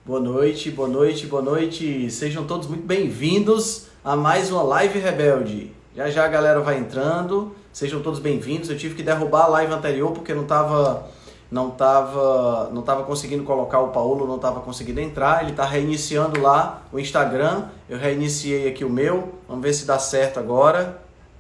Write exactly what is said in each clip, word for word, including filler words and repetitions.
Boa noite, boa noite, boa noite. Sejam todos muito bem-vindos a mais uma Live Rebelde. Já já a galera vai entrando. Sejam todos bem-vindos. Eu tive que derrubar a live anterior porque não estava não tava, não tava conseguindo colocar o Paulo, não estava conseguindo entrar. Ele está reiniciando lá o Instagram. Eu reiniciei aqui o meu. Vamos ver se dá certo agora.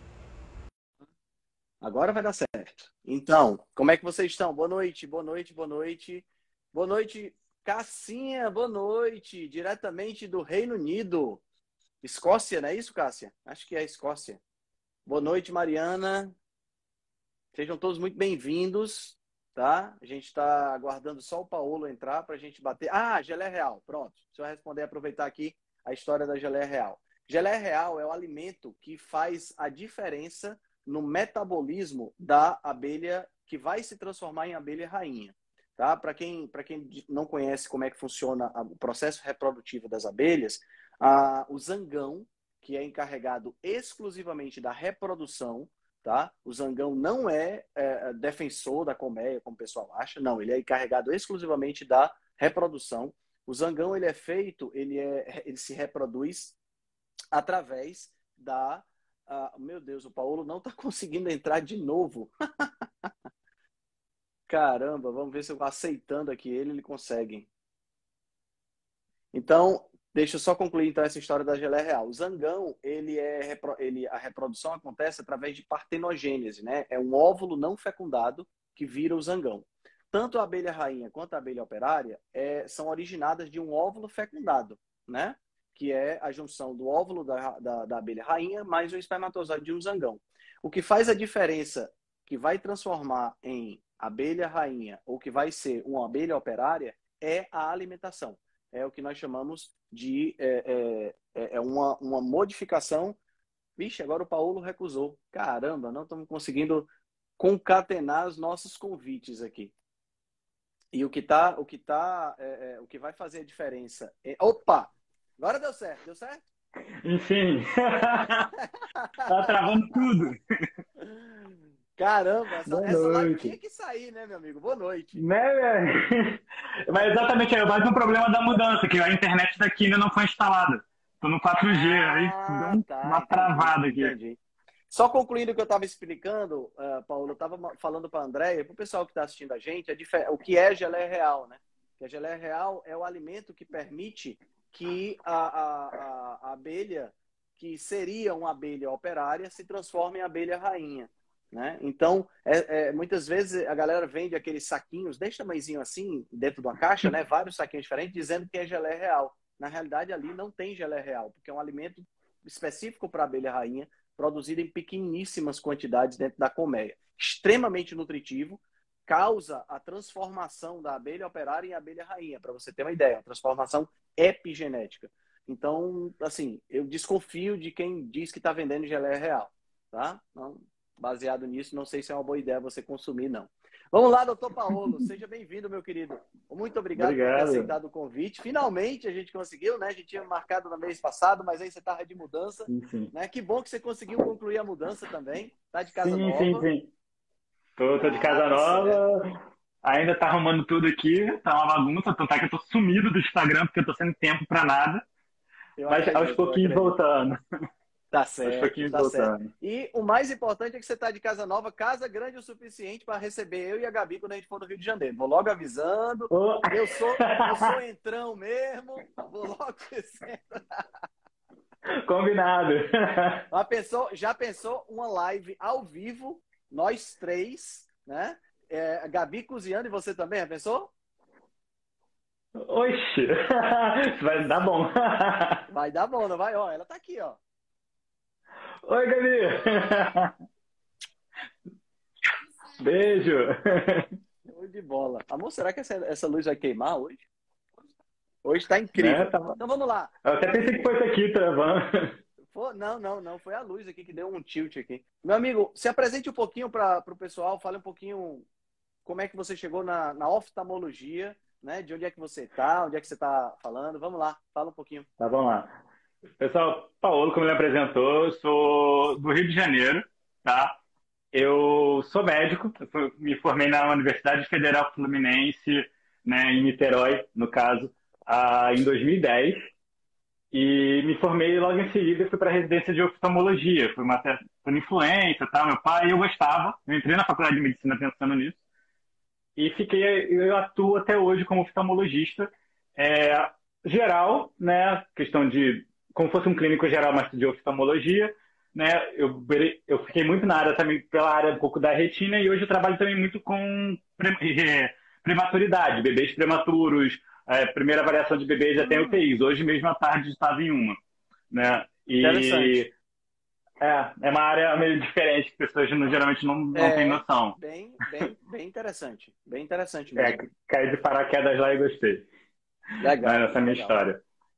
Agora vai dar certo. Então, como é que vocês estão? Boa noite, boa noite, boa noite. Boa noite, Cassinha, boa noite. Diretamente do Reino Unido. Escócia, não é isso, Cássia? Acho que é Escócia. Boa noite, Mariana. Sejam todos muito bem-vindos, tá? A gente está aguardando só o Paulo entrar para a gente bater. Ah, geleia real. Pronto. Deixa eu responder, aproveitar aqui a história da geleia real. Geleia real é o alimento que faz a diferença no metabolismo da abelha que vai se transformar em abelha rainha. Tá? Para quem, para quem não conhece como é que funciona o processo reprodutivo das abelhas, a, o zangão, que é encarregado exclusivamente da reprodução, tá? O zangão não é, é defensor da colmeia, como o pessoal acha, não, ele é encarregado exclusivamente da reprodução. O zangão ele é feito, ele, é, ele se reproduz através da... Uh, meu Deus, o Paulo não está conseguindo entrar de novo. Caramba, vamos ver se eu aceitando aqui ele, ele consegue. Então, deixa eu só concluir então essa história da geleia real. O zangão, ele é, ele, a reprodução acontece através de partenogênese, né? É um óvulo não fecundado que vira o zangão. Tanto a abelha rainha quanto a abelha operária é, são originadas de um óvulo fecundado, né? Que é a junção do óvulo da, da, da abelha rainha mais o espermatozoide de um zangão. O que faz a diferença, que vai transformar em abelha rainha ou que vai ser uma abelha operária, é a alimentação. É o que nós chamamos de é, é, é uma, uma modificação. Vixe, agora o Paulo recusou. Caramba, não estamos conseguindo concatenar os nossos convites aqui. E o que tá, o que tá, é, é, o que vai fazer a diferença é... Opa! Agora deu certo, deu certo? Enfim, tá travando tudo. Caramba, essa, Boa essa live tinha noite. que sair, né, meu amigo? Boa noite. Né, velho? Mas exatamente, é mais um problema da mudança, que a internet daqui ainda não foi instalada. Tô no quatro G, aí deu Ah, um- tá, uma entendi, travada aqui. entendi. Só concluindo o que eu estava explicando, uh, Paulo, eu estava falando para a Andréia, para o pessoal que está assistindo a gente, a difer... o que é geleia real, né? Que a geleia real é o alimento que permite que a, a, a, a abelha, que seria uma abelha operária, se transforme em abelha rainha, né? Então, é, é, muitas vezes a galera vende aqueles saquinhos desse tamanhozinho assim, dentro de uma caixa, né? Vários saquinhos diferentes, dizendo que é geleia real. Na realidade, ali não tem geleia real, porque é um alimento específico para a abelha rainha, produzido em pequeníssimas quantidades dentro da colmeia. Extremamente nutritivo, causa a transformação da abelha operária em abelha rainha, para você ter uma ideia, uma transformação epigenética. Então, assim, eu desconfio de quem diz que está vendendo geleia real, tá? Então, baseado nisso, não sei se é uma boa ideia você consumir, não. Vamos lá, doutor Paulo, seja bem-vindo, meu querido. Muito obrigado por ter Obrigado. aceitado o convite. Finalmente a gente conseguiu, né? A gente tinha marcado no mês passado, mas aí você estava de mudança, Sim, sim. né? Que bom que você conseguiu concluir a mudança também. Tá de casa Sim, sim, nova. sim. Tô, tô de Ah, casa tá certo. nova, ainda tá arrumando tudo aqui, tá uma bagunça, tanto é que eu tô sumido do Instagram porque eu tô sem tempo pra nada, Eu mas aos acredito, eu pouquinhos acredito. voltando. Tá Aos certo, pouquinhos tá certo. voltando. E o mais importante é que você tá de casa nova, casa grande o suficiente para receber eu e a Gabi quando a gente for no Rio de Janeiro. Vou logo avisando. Ô, Eu sou, eu sou entrão mesmo. Vou logo dizendo. combinado. Já pensou, já pensou uma live ao vivo, nós três, né? É, a Gabi cozinhando e você também, já pensou? Oxe, vai dar bom. Vai dar bom, não vai? Ó, ela tá aqui, ó. Oi, Gabi. Beijo. Show de bola. Amor, será que essa, essa luz vai queimar hoje? Hoje tá Né? incrível. Tava... Então vamos lá. Eu até pensei que fosse aqui travando. Pô, não, não, não. Foi a luz aqui que deu um tilt aqui. Meu amigo, se apresente um pouquinho para o pessoal, fale um pouquinho como é que você chegou na, na oftalmologia, né? De onde é que você tá, onde é que você tá falando. Vamos lá, fala um pouquinho. Tá, vamos lá. Pessoal, Paulo, como ele apresentou, eu sou do Rio de Janeiro, tá? Eu sou médico, eu me formei na Universidade Federal Fluminense, né, em Niterói, no caso, ah, em dois mil e dez e me formei logo em seguida e fui para a residência de oftalmologia. Fui uma certa por influência, tal, meu pai, eu gostava. Eu entrei na faculdade de medicina pensando nisso. E fiquei, eu atuo até hoje como oftalmologista é, geral, né? Questão de, como fosse um clínico geral, mas de oftalmologia, né? Eu, eu fiquei muito na área também, pela área um pouco da retina, e hoje eu trabalho também muito com pre, é, prematuridade, bebês prematuros, é, primeira avaliação de bebês já tem Hum, U T Is. Hoje mesmo à tarde estava em uma, né? E interessante. é, é uma área meio diferente que pessoas não- geralmente não, não têm É, noção. bem, bem, bem interessante. Bem interessante É, mesmo. caí de paraquedas lá e gostei. Mas Legal, essa é a minha legal. história.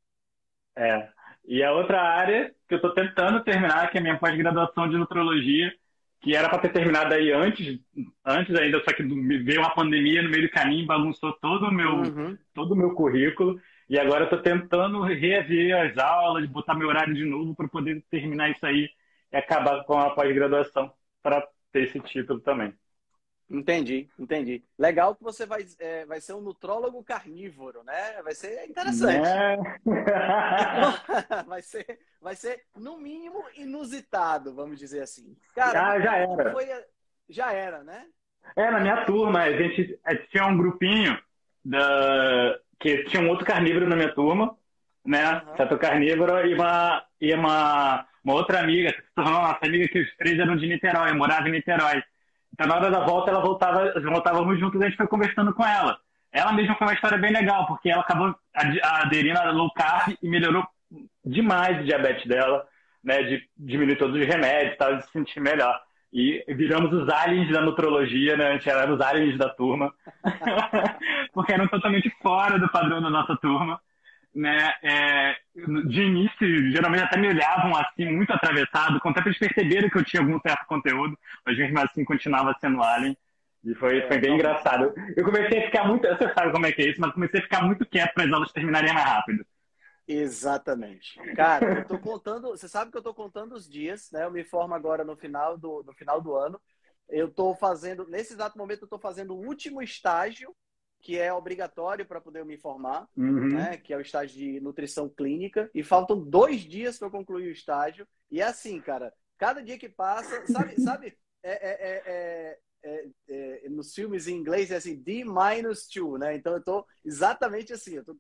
É. E a outra área que eu estou tentando terminar, que é a minha pós-graduação de nutrologia, que era para ter terminado aí antes, antes ainda, só que me veio uma pandemia no meio do caminho, bagunçou todo o meu, Uhum. todo o meu currículo. E agora eu estou tentando rever as aulas, botar meu horário de novo para poder terminar isso aí e acabar com a pós-graduação para ter esse título também. Entendi, entendi. Legal que você vai, é, vai ser um nutrólogo carnívoro, né? Vai ser interessante. Né? Vai ser, vai ser, no mínimo, inusitado, vamos dizer assim. Cara, me Ah, já conta como era. foi. A... Já era, né? É, na minha E, turma, a gente, a gente tinha um grupinho da, que tinha um outro carnívoro na minha turma, né? aham. Certo carnívoro e uma, e uma, uma outra amiga, que se tornou nossa amiga, que os três eram de Niterói, eu morava em Niterói. Então, na hora da volta, ela voltava, voltávamos juntos e a gente foi conversando com ela. Ela mesma foi uma história bem legal, porque ela acabou ad- aderindo a low carb e melhorou demais o diabetes dela, né? De diminuir todos os remédios, tal, de se sentir melhor. E viramos os aliens da nutrologia, né? A gente era os aliens da turma, porque eram totalmente fora do padrão da nossa turma, né? É, de início, geralmente até me olhavam assim, muito atravessado, quando até eles perceberam que eu tinha algum certo conteúdo, mas mesmo assim continuava sendo alien. E foi, foi É bem normal. engraçado. Eu comecei a ficar muito, você sabe como é que é isso, mas comecei a ficar muito quieto para as aulas terminarem mais rápido. Exatamente. Cara, eu tô contando, você sabe que eu tô contando os dias, né? Eu me formo agora no final do, no final do ano. Eu tô fazendo, nesse exato momento, eu tô fazendo o último estágio, que é obrigatório para poder eu me formar, Uhum. né? Que é o estágio de nutrição clínica. E faltam dois dias para eu concluir o estágio. E é assim, cara, cada dia que passa, sabe, sabe, é, é, é, é, é, é, nos filmes em inglês é assim, D minus two, né? Então eu tô exatamente assim, eu tô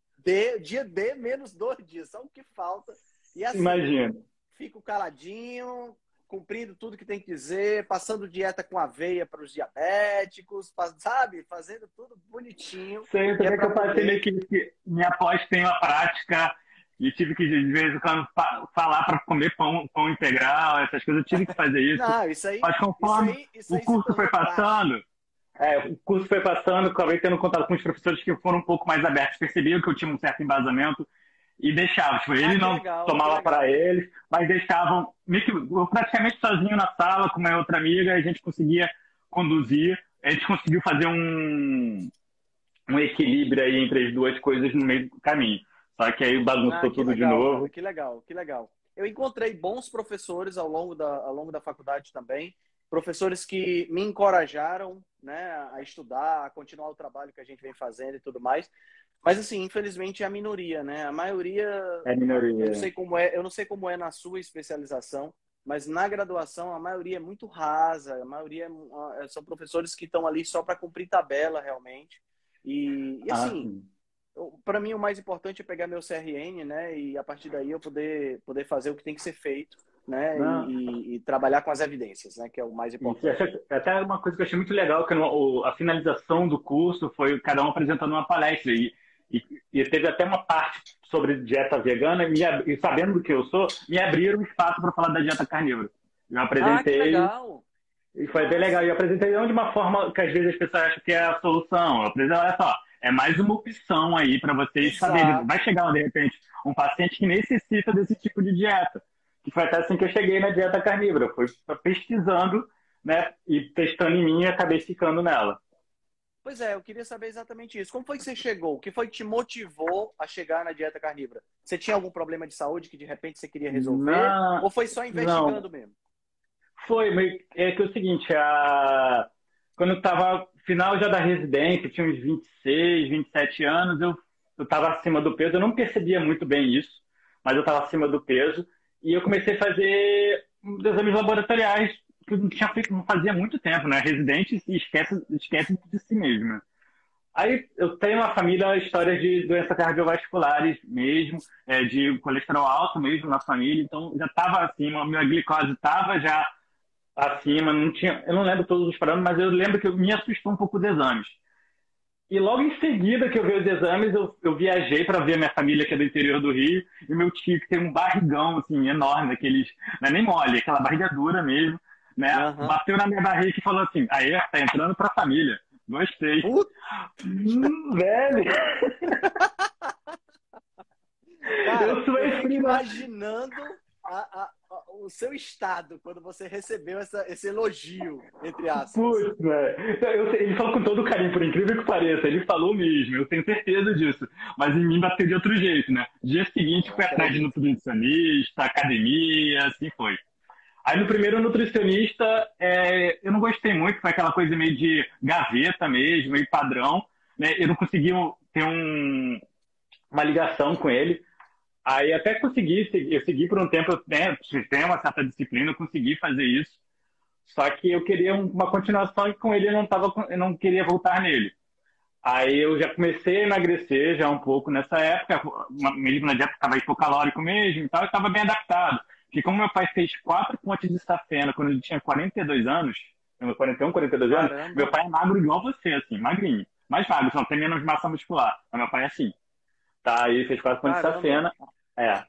D, dia D menos dois dias, só o que falta. E assim, Imagina. fico caladinho, cumprindo tudo que tem que dizer, passando dieta com aveia para os diabéticos, sabe? Fazendo tudo bonitinho, Sei, que é também que para eu passei meio poder. que, que minha pós tem uma prática e tive que, de vez em quando, fa- falar para comer pão, pão integral, essas coisas, eu tive que fazer isso. Não, isso aí, Mas isso conforme aí, isso o aí se curso foi tornou praxe. passando, é, o curso foi passando, acabei tendo contato com os professores que foram um pouco mais abertos, percebiam que eu tinha um certo embasamento e deixavam. Tipo, Ah, ele que não legal, que tomava para legal. eles, mas deixavam meio que eu praticamente sozinho na sala com uma outra amiga, a gente conseguia conduzir, a gente conseguiu fazer um, um equilíbrio aí entre as duas coisas no meio do caminho. Só que aí Ah, bagunçou que tudo de legal, cara, novo. que legal, que legal. Eu encontrei bons professores ao longo da, ao longo da faculdade também, professores que me encorajaram, né, a estudar, a continuar o trabalho que a gente vem fazendo e tudo mais. Mas assim, infelizmente é a minoria, né? A maioria, É eu não minoria. sei como é, eu não sei como é na sua especialização, mas na graduação a maioria é muito rasa, a maioria é- são professores que estão ali só para cumprir tabela realmente. E, e Ah, assim, sim. para mim o mais importante é pegar meu C R N, né? E a partir daí eu poder, poder fazer o que tem que ser feito, né? Não, E, e, e trabalhar com as evidências, né? Que é o mais isso. E importante. essa- até uma coisa que eu achei muito legal, que no, o- a finalização do curso foi cada um apresentando uma palestra. E, e, e teve até uma parte sobre dieta vegana, e, me ab- e sabendo do que eu sou, me abriram espaço para falar da dieta carnívora. Eu Ah, que apresentei. legal! E Que foi bem legal. E eu massa! apresentei não de uma forma que às vezes as pessoas acham que é a solução. Eu apresentei, olha só, é mais uma opção aí para vocês saberem. Vai Exato. chegar, de repente, um paciente que necessita desse tipo de dieta. Que foi até assim que eu cheguei na dieta carnívora. Eu fui pesquisando, né, e testando em mim e acabei ficando nela. Pois é, eu queria saber exatamente isso. Como foi que você chegou? O que foi que te motivou a chegar na dieta carnívora? Você tinha algum problema de saúde que de repente você queria resolver? Na... Ou foi só Não, investigando mesmo? foi, mas é que é o seguinte, a... quando eu estava final já da residência, tinha uns vinte vinte e seis vinte e sete anos, eu eu estava acima do peso, eu não percebia muito bem isso, mas eu estava acima do peso, e eu comecei a fazer exames laboratoriais que eu não tinha feito, não fazia muito tempo, né? Residente e esquece, esquece de si mesmo, né? Aí eu tenho uma família, histórias de doenças cardiovasculares mesmo, é, de colesterol alto mesmo na família, então já estava acima, a minha glicose estava já acima, não tinha, eu não lembro todos os parâmetros, mas eu lembro que eu me assustou um pouco os exames. E logo em seguida que eu vi os exames, eu, eu viajei para ver a minha família, que é do interior do Rio, e meu tio, que tem um barrigão, assim, enorme, daqueles, não é nem mole, é aquela barriga dura mesmo, né? Aham. Bateu na minha barriga e falou assim, aí, tá entrando pra família. Gostei. Puta, Hum, velho, cara, eu sou eu fico esse, né? imaginando a- a- a- o seu estado quando você recebeu essa, esse elogio, entre aspas. Putz, velho. Eu- Ele falou com todo carinho, por incrível que pareça. Ele falou mesmo, eu tenho certeza disso. Mas em mim bateu de outro jeito, né? Dia seguinte, Eu fui atrás de acredito. nutricionista, academia, assim foi. Aí no primeiro nutricionista, é, eu não gostei muito, foi aquela coisa meio de gaveta mesmo, meio padrão, né? Eu não consegui um- ter um- uma ligação com ele. Aí até consegui, segui- eu segui por um tempo, né? Tem uma certa disciplina, eu consegui fazer isso. Só que eu queria um- uma continuação e com ele eu não tava, com- eu não queria voltar nele. Aí eu já comecei a emagrecer já um pouco nessa época, uma- mesmo na dieta estava hipocalórico mesmo e tal, eu estava bem adaptado. Porque como meu pai fez quatro pontes de safena quando ele tinha quarenta e dois anos, quarenta e um, quarenta e dois anos, meu Caramba. pai é magro igual você, assim, magrinho. Mais magro, só tem menos massa muscular. Mas meu pai é assim, tá? Aí ele fez quatro pontes de Caramba. safena, é.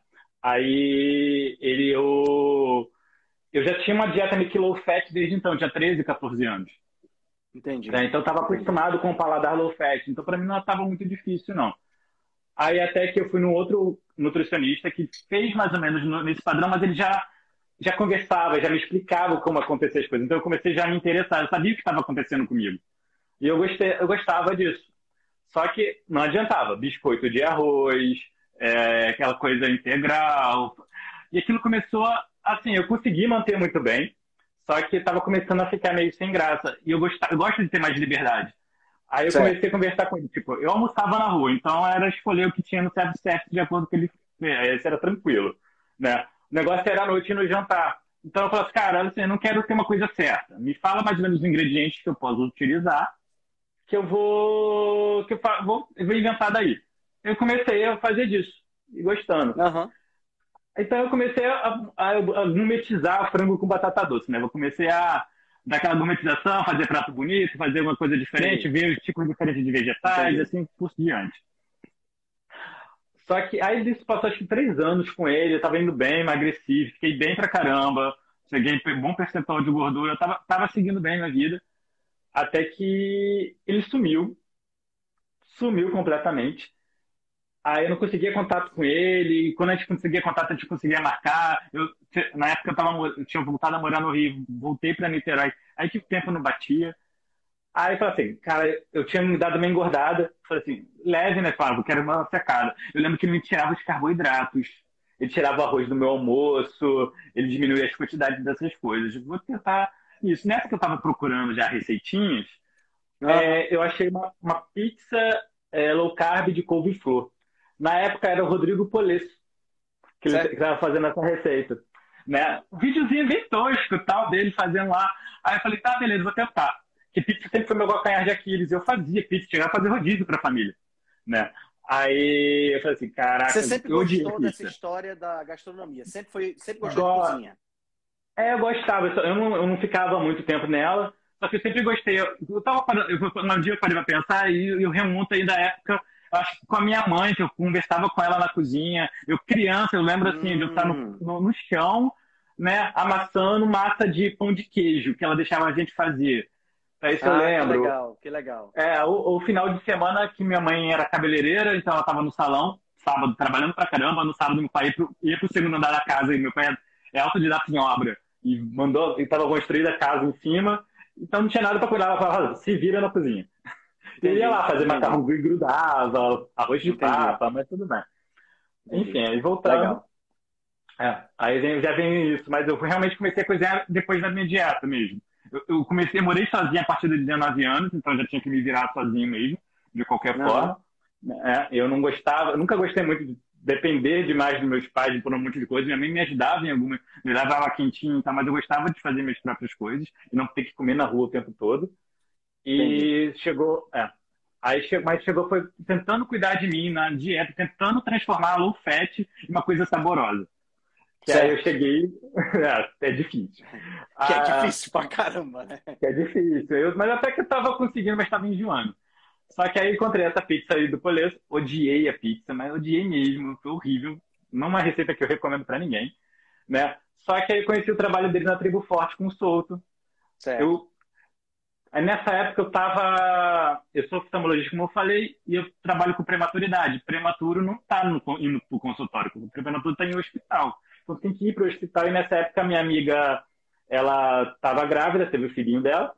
Aí ele, eu, eu já tinha uma dieta meio que low fat desde então, tinha treze, quatorze anos. Entendi. Né? Então eu estava Entendi. acostumado com o paladar low fat, então para mim não estava muito difícil, não. Aí até que eu fui num outro nutricionista que fez mais ou menos no- nesse padrão, mas ele já, já conversava, já me explicava como acontecer as coisas. Então eu comecei já a me interessar, eu sabia o que estava acontecendo comigo. E eu, gostei, eu gostava disso. Só que não adiantava, biscoito de arroz, é, aquela coisa integral. E aquilo começou, a- assim, eu consegui manter muito bem, só que estava começando a ficar meio sem graça. E eu, gostava, eu gosto de ter mais liberdade. Aí eu Certo. comecei a conversar com ele, tipo, eu almoçava na rua, então era escolher o que tinha no self-service de acordo com o que ele fez, esse era tranquilo, né? O negócio era à noite e no jantar. Então eu falei assim, cara, assim, eu não quero ter uma coisa certa. Me fala mais ou menos os ingredientes que eu posso utilizar, que eu vou, que eu fa- vou, eu vou inventar daí. Eu comecei a fazer disso, e gostando. Aham. Então eu comecei a, a, a gourmetizar frango com batata doce, né? Eu comecei a dar aquela gourmetização, fazer prato bonito, fazer uma coisa diferente, Sim. ver os tipos diferentes de vegetais, e Entendi. assim por diante. Só que aí isso passou acho que três anos com ele, eu tava indo bem, emagreci, fiquei bem pra caramba, cheguei em bom percentual de gordura, eu tava, tava seguindo bem minha vida, até que ele sumiu, sumiu completamente. Aí eu não conseguia contato com ele. E quando a gente conseguia contato, a gente conseguia marcar. Eu, na época eu, tava, eu tinha voltado a morar no Rio, voltei para Niterói. Aí que o tempo não batia. Aí eu falei assim, cara, eu tinha me dado uma engordada. Falei assim, leve, né, Flávio? Quero uma secada. Eu lembro que ele me tirava os carboidratos. Ele tirava o arroz do meu almoço. Ele diminuía as quantidades dessas coisas. Eu vou tentar isso. Nessa que eu tava procurando já receitinhas, Aham. é, eu achei uma, uma pizza é, low carb de couve-flor. Na época era o Rodrigo Polesso que ele Certo. estava fazendo essa receita. Né? Um videozinho bem tosco tal, dele fazendo lá. Aí eu falei, tá, beleza, vou tentar. Que pizza sempre foi meu calcanhar de Aquiles. Eu fazia pizza, chegava a fazer rodízio pra família. Né? Aí eu falei assim, Você caraca, sempre eu odiei gostou dessa pizza. história da gastronomia? Sempre foi, sempre gostou de Agora, cozinha? é, eu gostava, eu, só- eu não, eu não ficava muito tempo nela, só que eu sempre gostei. Eu, eu tava parando, eu, um dia eu parei pra pensar e eu, eu remonto aí da época, acho que com a minha mãe, que eu conversava com ela na cozinha. Eu criança, eu lembro assim, de eu estar no, Hum. no, no chão, né, amassando massa de pão de queijo, que ela deixava a gente fazer. É isso eu Ah, que lembro. legal, que legal. É, o, o final de semana que minha mãe era cabeleireira, então ela estava no salão, sábado, trabalhando pra caramba. No sábado, meu pai ia pro, ia pro segundo andar da casa, e meu pai é autodidata em obra, e mandou, e estava construída a casa em cima, então não tinha nada para cuidar. Ela falava, "Ah, se vira na cozinha." E ele ia Entendi, lá fazer entendi, macarrão que grudava, arroz de entendi, papa, mas tudo bem. entendi. Enfim, aí voltando, Legal. é, aí vem- já vem isso, mas eu realmente comecei a cozinhar depois da minha dieta mesmo. Eu, eu comecei, morei sozinho a partir de dezenove anos, então já tinha que me virar sozinho mesmo, de qualquer Aham. forma. né? Eu não gostava, eu nunca gostei muito de depender demais dos meus pais por um monte de coisa. Minha mãe me ajudava em alguma, me levava quentinho, tá? Mas eu gostava de fazer minhas próprias coisas e não ter que comer na rua o tempo todo. Entendi. E chegou, é, aí chegou, mas chegou foi tentando cuidar de mim na dieta, tentando transformar a low fat em uma coisa saborosa. Que aí eu Certo. cheguei, é, é difícil. Que é Ah, difícil pra caramba, né? que é difícil. Eu, mas até que eu tava conseguindo, mas estava enjoando. Só que aí encontrei essa pizza aí do Polesso, odiei a pizza, mas odiei mesmo, foi horrível. Não é uma receita que eu recomendo para ninguém, né? Só que aí conheci o trabalho dele na Tribo Forte com o Souto. Certo. Eu, aí nessa época eu tava, eu sou oftalmologista, como eu falei, e eu trabalho com prematuridade. Prematuro não tá no, indo pro consultório, o prematuro tá em um hospital. Então tem que ir pro hospital e nessa época minha amiga, ela estava grávida, teve o filhinho dela.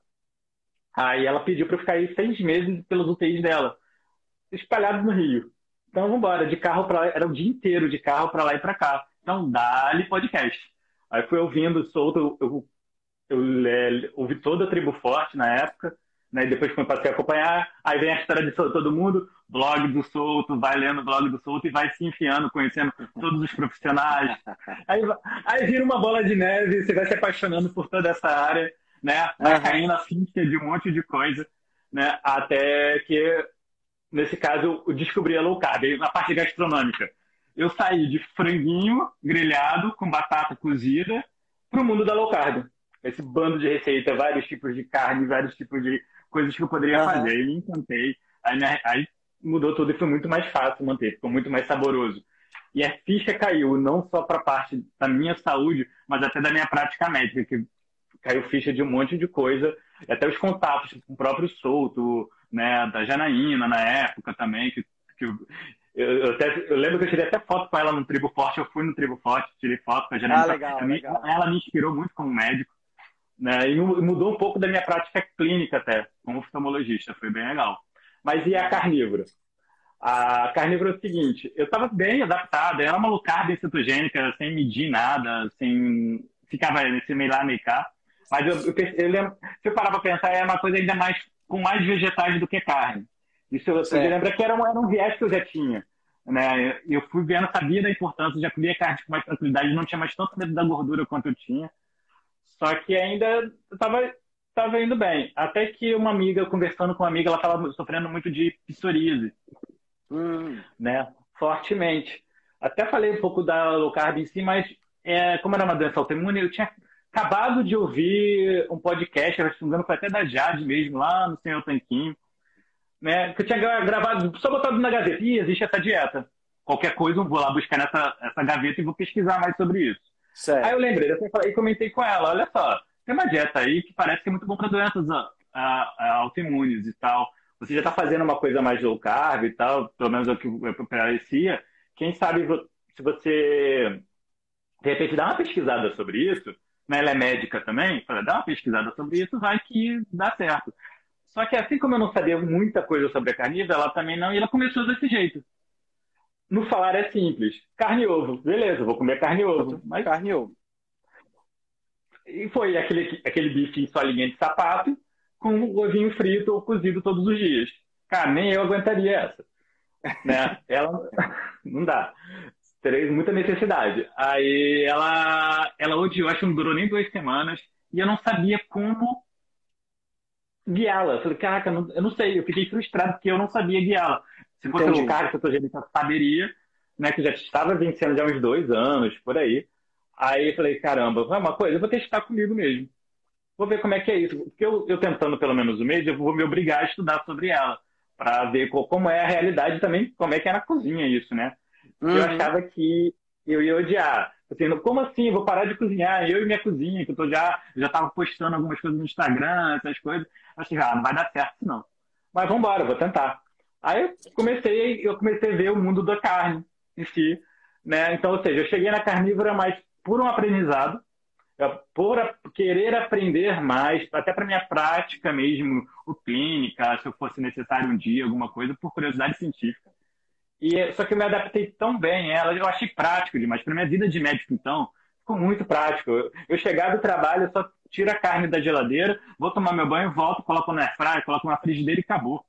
Aí ela pediu para eu ficar aí seis meses pelos U T Is dela, espalhados no Rio. Então, vamos embora, de carro para lá, era o dia inteiro de carro para lá e para cá. Então, dá-lhe podcast. Aí fui ouvindo, solto, eu, eu, eu é, ouvi toda a Tribo Forte na época, né? E depois que eu passei a acompanhar, aí vem a história de todo mundo, blog do Souto, vai lendo o blog do Souto e vai se enfiando, conhecendo todos os profissionais. Aí, aí vira uma bola de neve, você vai se apaixonando por toda essa área, né? Vai Aham. caindo a ficha de um monte de coisa, né? Até que nesse caso, eu descobri a low carb, na parte gastronômica. Eu saí de franguinho grelhado com batata cozida para o mundo da low carb. Esse bando de receita, vários tipos de carne, vários tipos de coisas que eu poderia fazer. Aham. Aí me encantei, aí, me- aí mudou tudo e foi muito mais fácil manter, ficou muito mais saboroso. E a ficha caiu, não só para a parte da minha saúde, mas até da minha prática médica, que caiu ficha de um monte de coisa, e até os contatos com o próprio Souto, né, da Janaína na época também, que, que eu, eu, até, eu lembro que eu tirei até foto com ela no Tribo Forte, eu fui no Tribo Forte, tirei foto com a Ah, Janaína, legal, ela me, legal. ela me inspirou muito como médico, né, e mudou um pouco da minha prática clínica até, como oftalmologista, foi bem legal. Mas e a Aham. carnívora? A carnívora é o seguinte, eu estava bem adaptado, era uma low carb cetogênica, sem medir nada, sem ficava nesse meio lá, meio cá. Mas eu, eu, eu lembro, se eu parar para pensar, é uma coisa ainda mais com mais vegetais do que carne. Isso eu, eu Certo. lembro que era um, era um viés que eu já tinha. Né? Eu fui vendo, sabia da importância, já comia carne com mais tranquilidade, não tinha mais tanto medo da gordura quanto eu tinha. Só que ainda estava tava indo bem. Até que uma amiga, conversando com uma amiga, ela estava sofrendo muito de psoríase, Hum, né? Fortemente. Até falei um pouco da low carb em si, mas é, como era uma doença autoimune, eu tinha acabado de ouvir um podcast, eu acho que não me engano, foi até da Jade mesmo, lá no Senhor Tanquinho, né? Que eu tinha gra- gravado, só botado na gaveta. E existe essa dieta. Qualquer coisa, eu vou lá buscar nessa essa gaveta e vou pesquisar mais sobre isso. Aí eu certo. lembrei, eu falei, e comentei com ela, olha só, tem uma dieta aí que parece que é muito bom para doenças ah, ah, ah, autoimunes e tal. Você já está fazendo uma coisa mais low carb e tal, pelo menos é o que eu parecia. Quem sabe vo- se você, de repente, dá uma pesquisada sobre isso, né? Ela é médica também, fala, dá uma pesquisada sobre isso, vai que dá certo. Só que assim como eu não sabia muita coisa sobre a carnívora, ela também não, e ela começou desse jeito. No falar é simples, carne e ovo, beleza, vou comer carne e ovo, Outro, mas carne e ovo. e foi aquele, aquele bife em solinha de sapato com um ovinho frito ou cozido todos os dias. Cara, nem eu aguentaria essa, né? Ela não dá. Terei muita necessidade. Aí ela, ela odiou, acho que não durou nem duas semanas, e eu não sabia como guiá-la. Eu falei, caraca, eu não, eu não sei, eu fiquei frustrado porque eu não sabia guiá-la. Se fosse low Entendi. carb, cetogênica, eu saberia, né? Que já estava vencendo já uns dois anos, por aí. Aí eu falei, caramba, vai uma coisa, eu vou testar comigo mesmo. Vou ver como é que é isso. Porque eu, eu tentando pelo menos um mês, eu vou me obrigar a estudar sobre ela, para ver co- como é a realidade também, como é que é na cozinha isso, né? Porque eu Uhum. achava que eu ia odiar. Assim, não- como assim? Eu vou parar de cozinhar, eu e minha cozinha, que eu tô já, já tava postando algumas coisas no Instagram, essas coisas. Eu achei, ah, não vai dar certo isso não. Mas vamos embora, vou tentar. Aí eu comecei, eu comecei a ver o mundo da carne em si, né? Então, ou seja, eu cheguei na carnívora mais por um aprendizado, eu- por a- querer aprender mais, até para minha prática mesmo, o clínica, se eu fosse necessário um dia, alguma coisa, por curiosidade científica. E só que eu me adaptei tão bem a ela, eu achei prático demais. Para minha vida de médico, então, ficou muito prático. Eu, eu chegar do trabalho, eu só tiro a carne da geladeira, vou tomar meu banho, volto, coloco na airfryer, coloco na frigideira e acabou.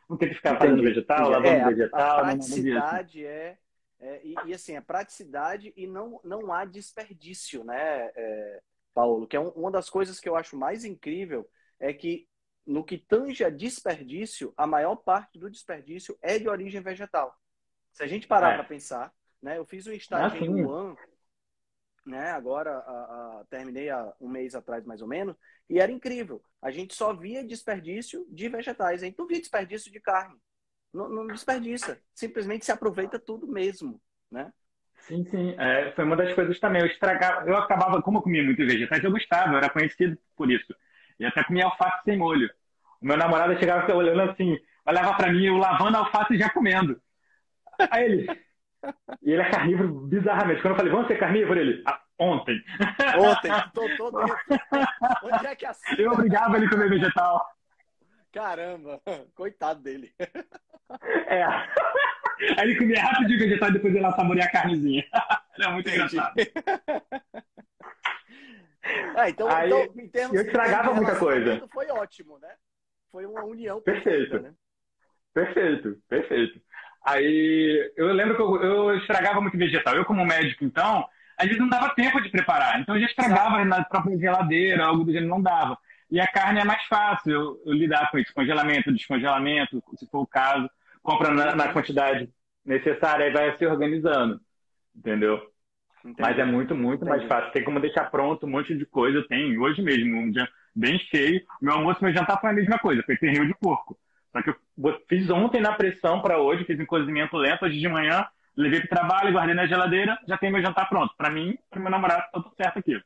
Não tem que ficar fazendo Entendi, vegetal, entendi. lavando É, a, a vegetal, não nada disso. praticidade é, é e, e, assim, a praticidade e não, não há desperdício, né, é, Paulo? Que é um, uma das coisas que eu acho mais incrível é que no que tange a desperdício, a maior parte do desperdício é de origem vegetal. Se a gente parar para É, pensar, né, eu fiz um estágio em assim, Wuhan, né? Agora a, a, terminei há um mês atrás, mais ou menos, e era incrível. A gente só via desperdício de vegetais. A gente não via desperdício de carne. Não, não desperdiça. Simplesmente se aproveita tudo mesmo, né? sim, sim. É, foi uma das coisas também. Eu estragava, eu acabava, como eu comia muito vegetais, eu gostava, eu era conhecido por isso. E até comia alface sem molho. O meu namorado chegava e ficava olhando assim, olhava pra mim, eu lavando a alface e já comendo. Aí ele, e ele é carnívoro bizarramente. Quando eu falei, vamos ser carnívoro, ele, ah, ontem. Ontem, tô, tô dentro. Onde é que Eu assina? obrigava ele a comer vegetal. Caramba, coitado dele. É. Aí ele comia rapidinho vegetal e depois ele saboreia a carnezinha. Era muito Entendi. engraçado. Ah, então, então Aí em termos, eu em termos de estragava muita coisa. relacionamento, foi ótimo, né? Foi uma união perfeita, Perfeito, né? perfeito, perfeito. Aí eu lembro que eu, eu estragava muito vegetal. Eu, como médico, então, às vezes não dava tempo de preparar. Então eu já Exato. estragava na própria geladeira, algo do gênero, não dava. E a carne é mais fácil eu, eu lidar com isso, congelamento, descongelamento, se for o caso. Compra na, na Uhum. quantidade necessária e vai se organizando, entendeu? Mas é Entendi, muito, muito mais entendi. fácil. Tem como deixar pronto um monte de coisa. Eu tenho hoje mesmo, um dia bem cheio. Meu almoço e meu jantar foi a mesma coisa, foi pernil de porco. Só que eu bot- fiz ontem na pressão para hoje, fiz um cozimento lento hoje de manhã, levei para o trabalho, guardei na geladeira, já tem meu jantar pronto. Para mim, para meu namorado, tá tudo certo aqui.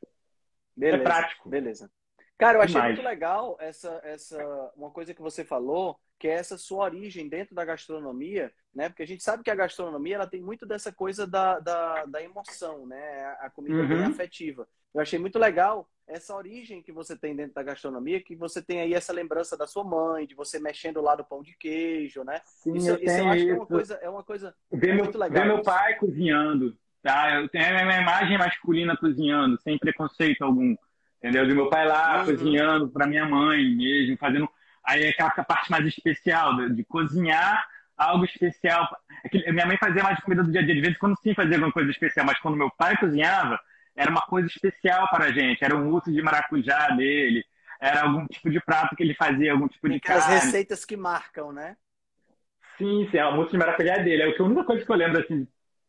É Beleza, prático, beleza. Cara, eu achei demais. muito legal essa, essa, uma coisa que você falou, que é essa sua origem dentro da gastronomia, né? Porque a gente sabe que a gastronomia, ela tem muito dessa coisa da, da, da emoção, né? A comida bem Uhum. afetiva. Eu achei muito legal essa origem que você tem dentro da gastronomia, que você tem aí essa lembrança da sua mãe, de você mexendo lá do pão de queijo, né? Sim, Isso, eu isso eu tenho acho que é uma isso. coisa, é uma coisa, Ver é muito meu, ver legal meu isso. pai cozinhando, tá? Eu tenho a minha imagem masculina cozinhando, sem preconceito algum, entendeu? Ver meu pai lá Uhum. cozinhando para minha mãe mesmo, fazendo. Aí é aquela parte mais especial, de, de cozinhar algo especial. Aquele- minha mãe fazia mais comida do dia a dia, de vez em quando sim fazia alguma coisa especial, mas quando meu pai cozinhava, era uma coisa especial para a gente. Era um mousse de maracujá dele, era algum tipo de prato que ele fazia, algum tipo Tem de aquelas carne. receitas que marcam, né? Sim, sim, a mousse de maracujá dele. É a única coisa que eu lembro assim,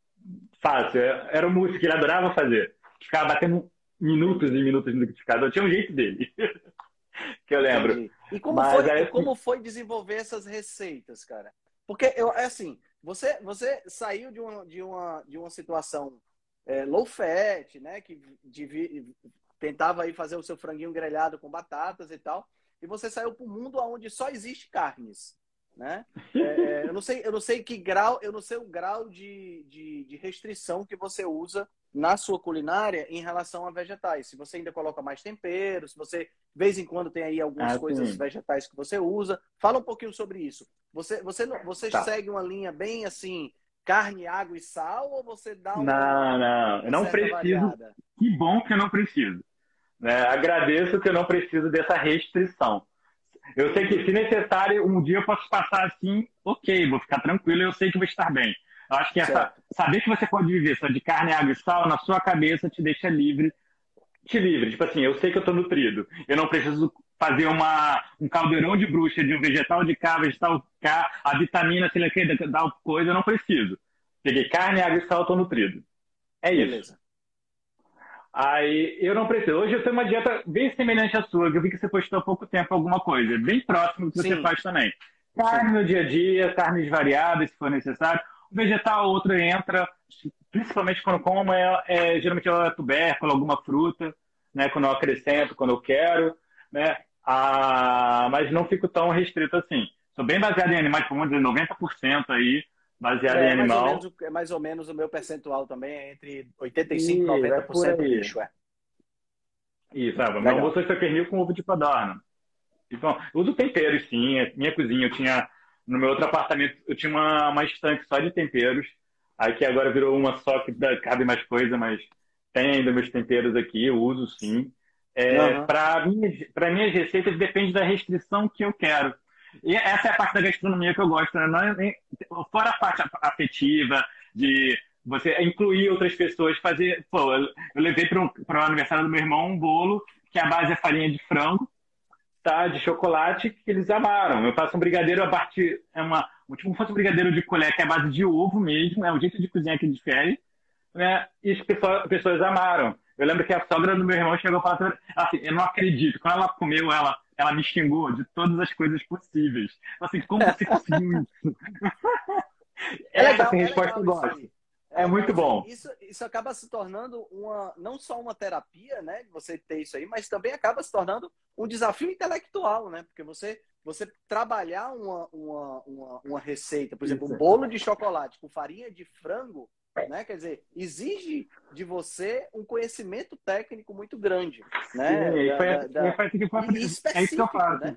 fácil. Era o músico que ele adorava fazer. Ficava batendo minutos e minutos no liquidificador. Tinha um jeito dele, que eu lembro. Entendi. E como Mas foi, e aí, assim, como foi desenvolver essas receitas, cara? Porque eu, é assim, você, você saiu de uma, de uma, de uma situação é, low fat, né? Que de, tentava aí fazer o seu franguinho grelhado com batatas e tal, e você saiu para um mundo onde só existe carnes, né? É, é, eu não sei, eu não sei que grau, eu não sei o grau de, de, de restrição que você usa na sua culinária em relação a vegetais. Se você ainda coloca mais tempero, se você de vez em quando tem aí algumas coisas assim, vegetais que você usa. Fala um pouquinho sobre isso. Você, você, não- você tá. segue uma linha bem assim, carne, água e sal, ou você dá Não, uma, não, eu uma não certa preciso. variada? Que bom que eu não preciso. Né? Agradeço que eu não preciso dessa restrição. Eu sei que, Uhum, se necessário, um dia eu posso passar assim, ok, vou ficar tranquilo, eu sei que vou estar bem. Eu acho que essa, certo. saber que você pode viver só de carne, água e sal, na sua cabeça te deixa livre te livre. Tipo assim, eu sei que eu tô nutrido. Eu não preciso fazer uma, um caldeirão de bruxa de um vegetal de cá, vegetal cá, a vitamina, sei lá o que, da da coisa, eu não preciso. Peguei carne, água e sal, eu tô nutrido. É isso. Beleza. Aí eu não preciso. Hoje eu tenho uma dieta bem semelhante à sua, que eu vi que você postou há pouco tempo alguma coisa, bem próximo do que você Sim, faz também. sim. Carne no dia a dia, carnes variadas, se for necessário. O vegetal, outro entra, principalmente quando como, é, é, geralmente é tubérculo, alguma fruta, né, quando eu acrescento, quando eu quero, né, ah, mas não fico tão restrito assim. Sou bem baseado em animais, vamos dizer, noventa por cento aí, baseado em É mais ou menos, animal, o- é mais ou menos o meu percentual também, é entre oitenta e cinco e e noventa vai por por cento aí. bicho, é. Isso, ah, meu Legal. almoço foi pernil com ovo de codorna. Então, eu uso temperos, sim. É minha cozinha, eu tinha. No meu outro apartamento, eu tinha uma, uma estante só de temperos. Aqui agora virou uma só que dá- cabe mais coisa, mas tem ainda meus temperos aqui, eu uso sim. É, Aham. para minhas, para minhas receitas depende da restrição que eu quero. E essa é a parte da gastronomia que eu gosto, né? Não é nem- fora a parte afetiva, de você incluir outras pessoas, fazer. Pô, eu, eu levei para o aniversário do meu irmão um bolo que a base é farinha de frango, tá? De chocolate, que eles amaram. Eu faço um brigadeiro a partir. É uma, tipo, como se fosse um brigadeiro de colher, que é a base de ovo mesmo, é um jeito de cozinhar que difere, né? E as pessoas, pessoas amaram. Eu lembro que a sogra do meu irmão chegou e falou assim, assim, eu não acredito. Quando ela comeu, ela, ela me xingou de todas as coisas possíveis. Assim, como você conseguiu isso? É Essa assim, legal, é resposta eu legal isso gosto. aí. É É legal muito isso aí. bom. Isso, isso acaba se tornando uma, não só uma terapia, né, de você ter isso aí, mas também acaba se tornando um desafio intelectual, né? Porque você, você trabalhar uma, uma, uma, uma receita, por exemplo, um Isso. bolo de chocolate com farinha de frango, né? Quer dizer, exige de você um conhecimento técnico muito grande, Sim, né? e Da, foi, da, e da- foi assim que foi, e é isso que eu específico, faço. né?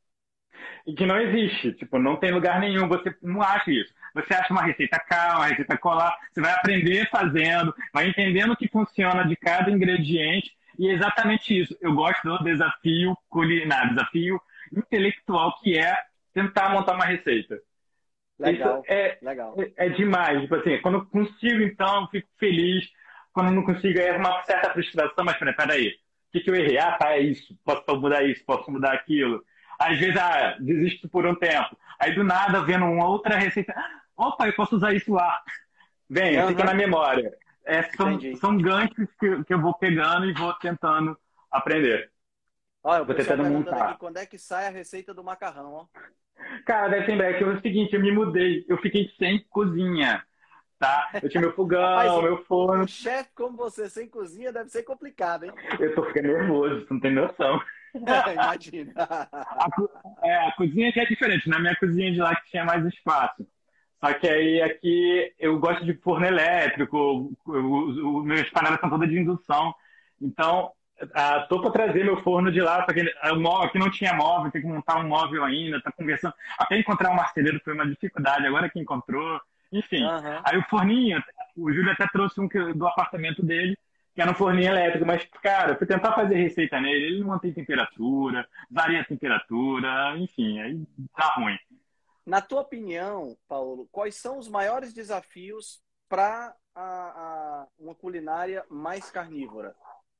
E que não existe, tipo, não tem lugar nenhum, você não acha isso. Você acha uma receita cá, uma receita colar, você vai aprender fazendo, vai entendendo o que funciona de cada ingrediente, e é exatamente isso. Eu gosto do desafio culinário, desafio intelectual, que é tentar montar uma receita. Isso Legal, é, legal. é, é demais. Tipo assim, quando eu consigo, então, eu fico feliz. Quando eu não consigo, é uma certa frustração, mas peraí, peraí. O que, que eu errei? Ah, tá, é isso. Posso mudar isso, posso mudar aquilo. Às vezes, ah, desisto por um tempo. Aí, do nada, vendo uma outra receita. Opa, eu posso usar isso lá. Vem, fica na Aham, memória. É, são, entendi. são ganchos que, que eu vou pegando e vou tentando aprender. Olha, o Vou pessoal tentando perguntando aqui montar. quando é que sai a receita do macarrão, ó. Cara, deve ser em breve, que é o seguinte, eu me mudei. Eu fiquei sem cozinha. Tá? Eu tinha meu Rapaz, fogão, meu um forno. chefe como você sem cozinha deve ser complicado, hein? Eu tô ficando nervoso, você não tem noção. Imagina. A, co- é, a cozinha já é diferente, na minha cozinha de lá que tinha mais espaço. Só que aí aqui eu gosto de forno elétrico, os meus panelas são todas de indução. Então, ah, tô para trazer meu forno de lá, porque o móvel aqui não tinha móvel, tem que montar um móvel ainda, tá conversando. Até encontrar um marceneiro foi uma dificuldade, agora que encontrou. Enfim, Aham. aí o forninho, o Júlio até trouxe um que- do apartamento dele, que era um forninho elétrico, mas, cara, eu fui tentar fazer receita nele, ele não mantém temperatura, varia a temperatura, enfim, aí tá ruim. Na tua opinião, Paulo, quais são os maiores desafios para uma culinária mais carnívora?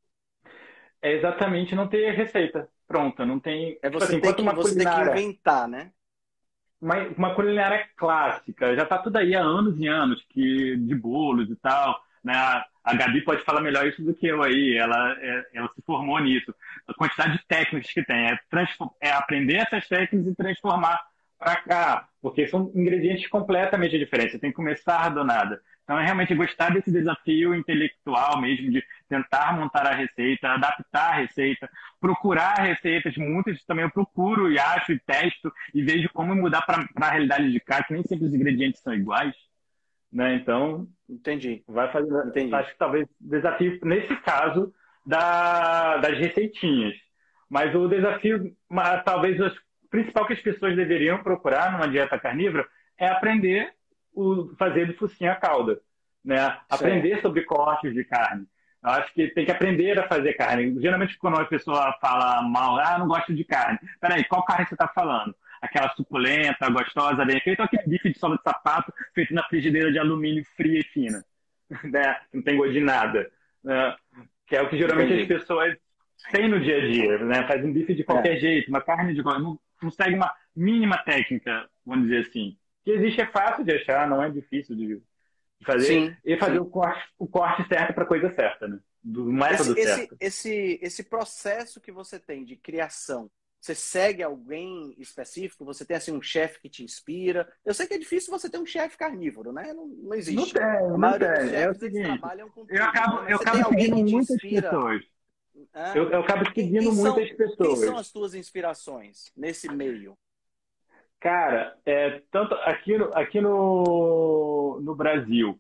É exatamente não ter receita pronta, não tem, É tipo você assim, ter enquanto que, uma você ter que culinária, inventar, né? uma, uma culinária clássica, já tá tudo aí há anos e anos, que de bolos e tal, né? A a Gabi pode falar melhor isso do que eu aí, ela, é- ela se formou nisso. A quantidade de técnicas que tem, é, transfo- é aprender essas técnicas e transformar para cá, porque são ingredientes completamente diferentes, você tem que começar do nada. Então é realmente gostar desse desafio intelectual mesmo, de tentar montar a receita, adaptar a receita, procurar receitas, muitas também eu procuro e acho e testo e vejo como mudar para a realidade de cá, que nem sempre os ingredientes são iguais, né? Então, Entendi, vai fazer, entendi. acho que talvez desafio nesse caso da, das receitinhas. Mas o desafio, mas, talvez o principal que as pessoas deveriam procurar numa dieta carnívora é aprender o fazer do focinho a cauda, né? Aprender Certo. sobre cortes de carne. Eu acho que tem que aprender a fazer carne. Geralmente, quando uma pessoa fala mal, ah, não gosto de carne. Peraí, qual carne você está falando? Aquela suculenta, gostosa, bem feita, ou aquele bife de sola de sapato feito na frigideira de alumínio fria e fina, né? Não tem gosto de nada, né? Que é o que geralmente as Entendi. pessoas têm no dia a dia, né? Faz um bife de É. qualquer jeito, uma carne de qualquer... Não, não segue uma mínima técnica, vamos dizer assim. Que existe é fácil de achar, não é difícil de fazer, Sim, e fazer sim. o corte, o corte certo para a coisa certa, né? Do Esse, método esse, certo. esse, esse processo que você tem de criação, você segue alguém específico? Você tem assim um chefe que te inspira? Eu sei que é difícil você ter um chefe carnívoro, né? Não, não Não existe. tem, A não maioria dos tem. É o chefes eles seguinte, trabalham com eu tudo, né? acabo, Mas eu você tem acabo alguém seguindo que te muitas inspira? pessoas. Hã? Eu, eu acabo Quem, seguindo quem são, muitas quem são pessoas. as tuas inspirações nesse meio? Cara, é, tanto aqui, no, aqui no, no Brasil,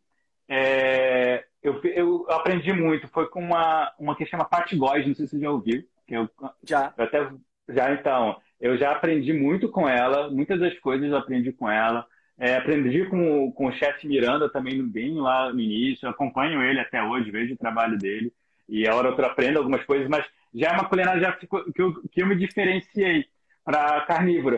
é, eu, eu aprendi muito. Foi com uma, uma que chama Pat Góes, não sei se você já ouviu. Que eu, Já? eu até, já então, eu já aprendi muito com ela, muitas das coisas eu aprendi com ela. É, aprendi com, com o chefe Miranda também, bem lá no início. Eu acompanho ele até hoje, vejo o trabalho dele. E a hora outra eu aprendo algumas coisas, mas já é uma culinária já ficou, que, eu, que eu me diferenciei para carnívora,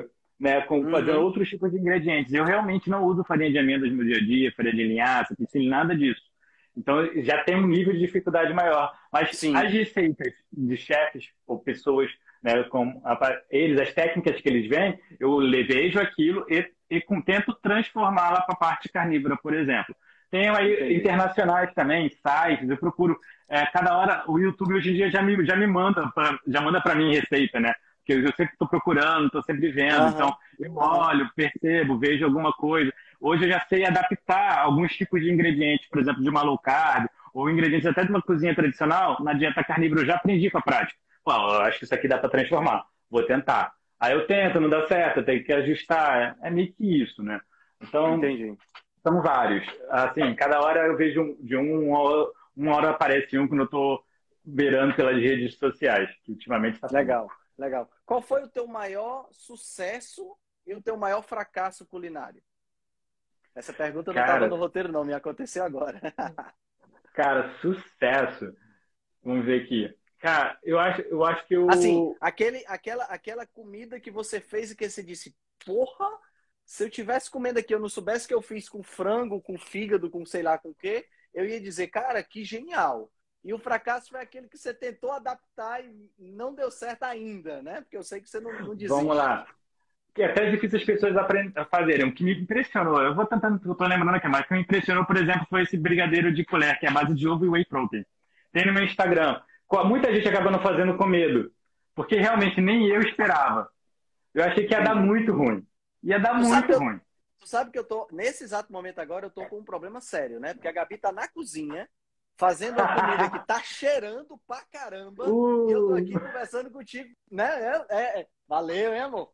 né, com fazer Uhum. outros tipos de ingredientes. Eu realmente não uso farinha de amêndoas no dia a dia, farinha de linhaça, piscina, nada disso. Então já tem um nível de dificuldade maior. Mas Sim, as receitas de chefes ou pessoas, né, com a- eles, as técnicas que eles veem, eu le- vejo aquilo e, e com- tento transformá-la para a parte carnívora, por exemplo. Tem aí entendi. internacionais também, sites, eu procuro. É, cada hora, o YouTube hoje em dia já me, já me manda, pra, já manda para mim receita, né? Porque eu sempre estou procurando, estou sempre vendo. Então, Aham, eu aham. olho, percebo, vejo alguma coisa. Hoje eu já sei adaptar alguns tipos de ingredientes, por exemplo, de uma low carb, ou ingredientes até de uma cozinha tradicional, na dieta carnívora eu já aprendi com a prática. Pô, eu acho que isso aqui dá para transformar, vou tentar. Aí eu tento, não dá certo, eu tenho que ajustar. É meio que isso, né? Então, Entendi. são vários. Assim, cada hora eu vejo um- de um, uma hora aparece um quando eu estou beirando pelas redes sociais, que ultimamente está tudo. Legal, legal. Qual foi o teu maior sucesso e o teu maior fracasso culinário? Essa pergunta não estava no Cara, roteiro, não, me aconteceu agora. cara, sucesso. Vamos ver aqui. Cara, eu acho, eu acho que Assim, eu. aquele, aquela, aquela comida que você fez e que você disse, porra, se eu tivesse comendo aqui, eu não soubesse que eu fiz com frango, com fígado, com sei lá com o quê, eu ia dizer, cara, que genial. E o fracasso foi aquele que você tentou adaptar e não deu certo ainda, né? Porque eu sei que você não, não Vamos desiste. lá. Que é até difícil as pessoas aprend- a fazerem. O que me impressionou, eu vou tentando, eu tô lembrando aqui, mas o que me impressionou, por exemplo, foi esse brigadeiro de colher, que é a base de ovo e whey protein. Tem no meu Instagram. Co- Muita gente acaba não fazendo com medo, porque realmente nem eu esperava. Eu achei que ia dar Entendi. muito ruim. Ia dar Tu sabe que muito eu, ruim. tu sabe que eu tô, nesse exato momento agora, eu tô com um problema sério, né? Porque a Gabi tá na cozinha, fazendo uma comida que tá cheirando pra caramba, e eu tô aqui Uh! conversando contigo, né? É, é, é. Valeu, hein, amor?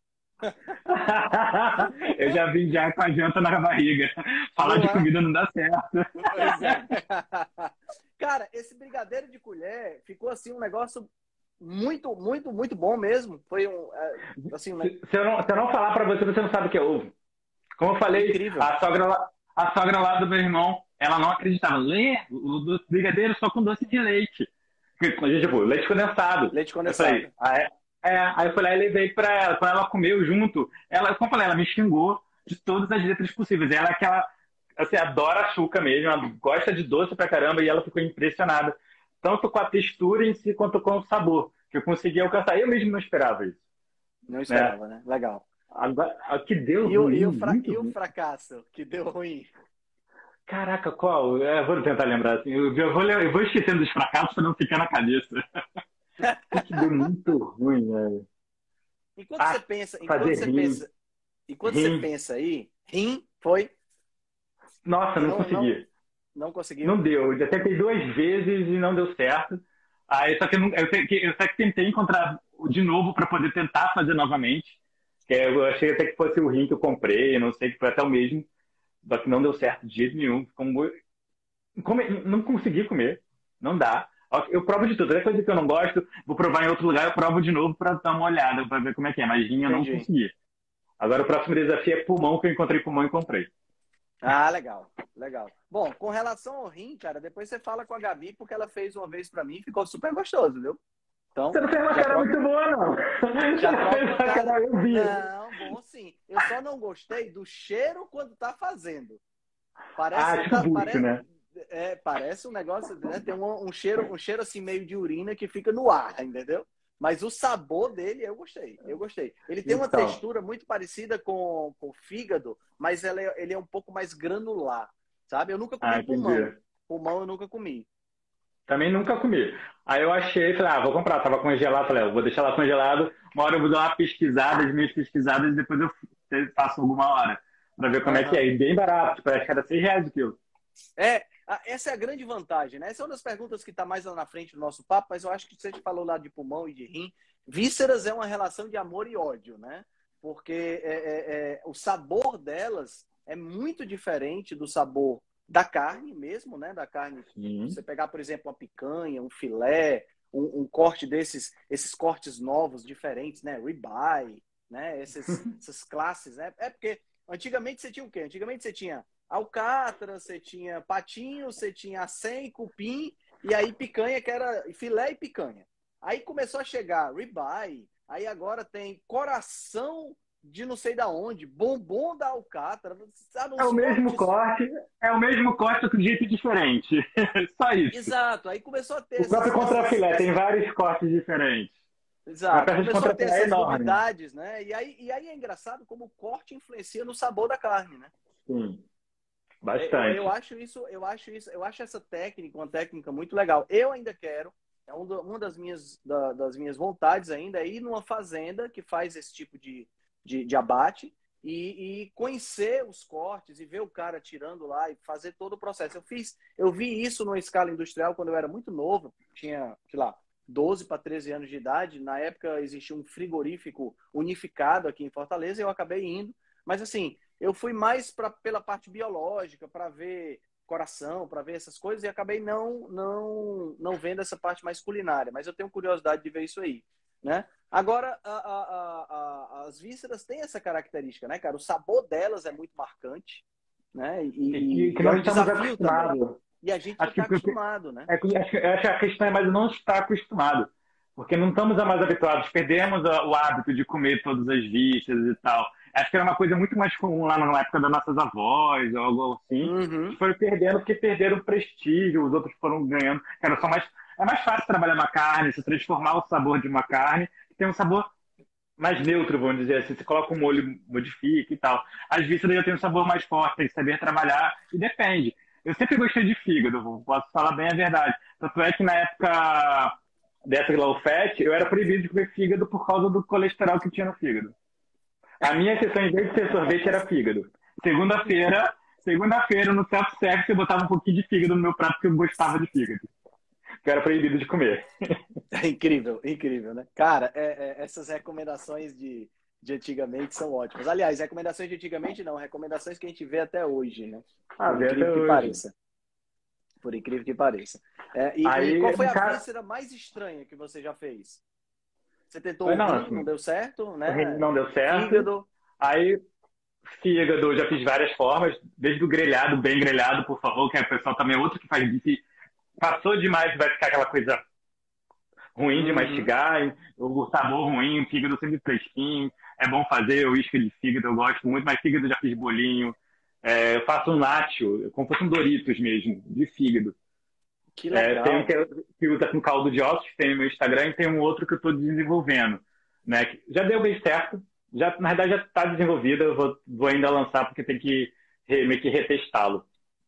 Eu já vim já com a janta na barriga. Falar Não de é? comida não dá certo. Pois é. Cara, esse brigadeiro de colher ficou assim um negócio muito, muito, muito bom mesmo. Foi um, é, assim, um ne- Se, se eu não, se eu não falar pra você, você não sabe o que é ovo. Como eu falei, incrível. a sogra, lá- a sogra lá do meu irmão, ela não acreditava. Lê o do brigadeiro só com doce de leite. Que- Tipo, leite condensado. Leite Eu falei, condensado. ah, é? É, aí eu fui lá e levei pra ela. Quando ela comeu junto, ela, como eu falei, ela me xingou de todas as letras possíveis. Ela é que ela, assim, adora açúcar mesmo, ela gosta de doce pra caramba e ela ficou impressionada. Tanto com a textura em si quanto com o sabor, que eu consegui alcançar. Eu mesmo não esperava isso, Não né? esperava, né? Legal. Agora, o que deu E o, ruim, e o, fra, muito e o ruim. fracasso que deu ruim? Caraca, qual? É, vou tentar lembrar assim. Eu, eu vou, lem- eu vou esquecendo dos fracassos para não ficar na cabeça. O que, que deu muito ruim, velho? Enquanto você Ah, pensa, enquanto fazer você rim. pensa, enquanto você Rim. pensa aí, rim foi, Nossa, não não, não, consegui. não conseguiu. Não deu. Eu já tentei duas vezes e não deu certo. Aí, só que eu, não- eu, te- que- eu só que tentei encontrar de novo para poder tentar fazer novamente. Que eu achei até que fosse o rim que eu comprei, não sei, que foi até o mesmo. Só que não deu certo de jeito nenhum. Como, come- não consegui comer. Não dá. Eu provo de tudo. Até coisa que eu não gosto, vou provar em outro lugar, eu provo de novo para dar uma olhada, para ver como é que é. Mas rim eu não Entendi. consegui. Agora o próximo desafio é pulmão, que eu encontrei pulmão e comprei. Ah, legal, legal. Bom, com relação ao rim, cara, depois você fala com a Gabi, porque ela fez uma vez pra mim e ficou super gostoso, viu? Você Então, não fez uma já cara troca, muito boa, não. Você já não troca fez uma uma cara. cara, eu vi. Não, bom sim. Eu só não gostei do cheiro quando tá fazendo. Ah, Parece, tipo tá, bucho, pare, né? é, parece um negócio, né? Tem um, um cheiro, um cheiro assim meio de urina que fica no ar, entendeu? Mas o sabor dele eu gostei, eu gostei. Ele tem uma Então. textura muito parecida com, com o fígado, mas ele é, ele é um pouco mais granular, sabe? Eu nunca Ah, comi pulmão. entendi. Pulmão eu nunca comi. Também nunca comi. Aí eu achei, falei, ah, vou comprar. Tava congelado, falei, ah, vou deixar lá congelado. Uma hora eu vou dar uma pesquisada, as minhas pesquisadas, e depois eu faço alguma hora. Pra ver como é que é. Aham. E bem barato, tipo, acho que era seis reais o quilo. É, a- essa é a grande vantagem, né? Essa é uma das perguntas que está mais lá na frente do nosso papo, mas eu acho que você falou lá de pulmão e de rim. Vísceras é uma relação de amor e ódio, né? Porque é, é, é, o sabor delas é muito diferente do sabor da carne mesmo, né? Da carne. Sim. Você pegar, por exemplo, uma picanha, um filé, um, um corte desses, esses cortes novos, diferentes, né? Ribeye, né? Esses, essas classes, né? É porque antigamente você tinha o quê? Antigamente você tinha alcatra, você tinha patinho, você tinha acém, cupim, e aí picanha, que era filé e picanha. Aí começou a chegar ribeye, aí agora tem coração de não sei da onde, bombom da Alcatra, sabe, É o uns mesmo cortes. corte, é o mesmo corte, só que de jeito diferente. Só isso. Exato, aí começou a ter O próprio essas, essas, contrafilé tem essas... vários cortes diferentes. Uma Exato, peça de começou a ter contrafilé é essas enorme. novidades, né? E aí, e aí é engraçado como o corte influencia no sabor da carne, né? Sim, É, Eu, eu bastante. acho isso, eu acho isso, eu acho essa técnica uma técnica muito legal. Eu ainda quero, é um do- uma das minhas, da- das minhas vontades ainda é ir numa fazenda que faz esse tipo de, de, de abate e, e conhecer os cortes e ver o cara tirando lá e fazer todo o processo. Eu fiz, eu vi isso numa escala industrial quando eu era muito novo, tinha, sei lá, doze para treze anos de idade. Na época existia um frigorífico unificado aqui em Fortaleza e eu acabei indo. Mas assim, eu fui mais pra, pela parte biológica, para ver coração, para ver essas coisas, e acabei não, não, não vendo essa parte mais culinária. Mas eu tenho curiosidade de ver isso aí, né? Agora, a, a, a, a, as vísceras têm essa característica, né, cara? O sabor delas é muito marcante, né? E E, que, e, que e é não um estamos desafio também. acostumados. E a gente não Acho que, está porque- acostumado, né? é, que- acho que acho que a questão é mais não estar acostumado. Porque não estamos mais habituados, perdemos a- o hábito de comer todas as vísceras e tal. Acho que era uma coisa muito mais comum lá na época das nossas avós, ou algo assim, que Uhum. foram perdendo porque perderam o prestígio, os outros foram ganhando. Era só mais, é mais fácil trabalhar uma carne, se transformar o sabor de uma carne, que tem um sabor mais neutro, vamos dizer assim. Você coloca um molho, modifica e tal. As vísceras já têm um sabor mais forte, tem que saber trabalhar, e depende. Eu sempre gostei de fígado, posso falar bem a verdade. Tanto é que na época dessa low fat, eu era proibido de comer fígado por causa do colesterol que tinha no fígado. A minha exceção, em vez de ser sorvete, era fígado. Segunda-feira, segunda-feira no self-service, eu botava um pouquinho de fígado no meu prato porque eu gostava de fígado. Que eu era proibido de comer. É incrível, incrível, né? Cara, é, é, essas recomendações de, de antigamente são ótimas. Aliás, recomendações de antigamente não, recomendações que a gente vê até hoje, né? Ah, Por vê até incrível que hoje. pareça. Por incrível que pareça. É, e, e qual Aí, foi no a caso, víscera mais estranha que você já fez? Você tentou o não, rim, não assim, deu certo, o rim né? não deu certo. Fígado. Aí, fígado, eu já fiz várias formas, desde o grelhado, bem grelhado, por favor, que é o pessoal também é outro que faz bife. Passou demais, vai ficar aquela coisa ruim de Uhum. mastigar, o sabor ruim, o fígado sempre fresquinho. É bom fazer o isca de fígado, eu gosto muito, mas fígado já fiz bolinho. É, eu faço um nacho, como se fosse um Doritos mesmo, de fígado. Que É, tem um que, legal. é- que usa com caldo de ossos, que tem no meu Instagram, e tem um outro que eu estou desenvolvendo. Né? Que já deu bem certo, já, na verdade já está desenvolvido, eu vou, vou ainda lançar porque tem que re- meio que retestá-lo.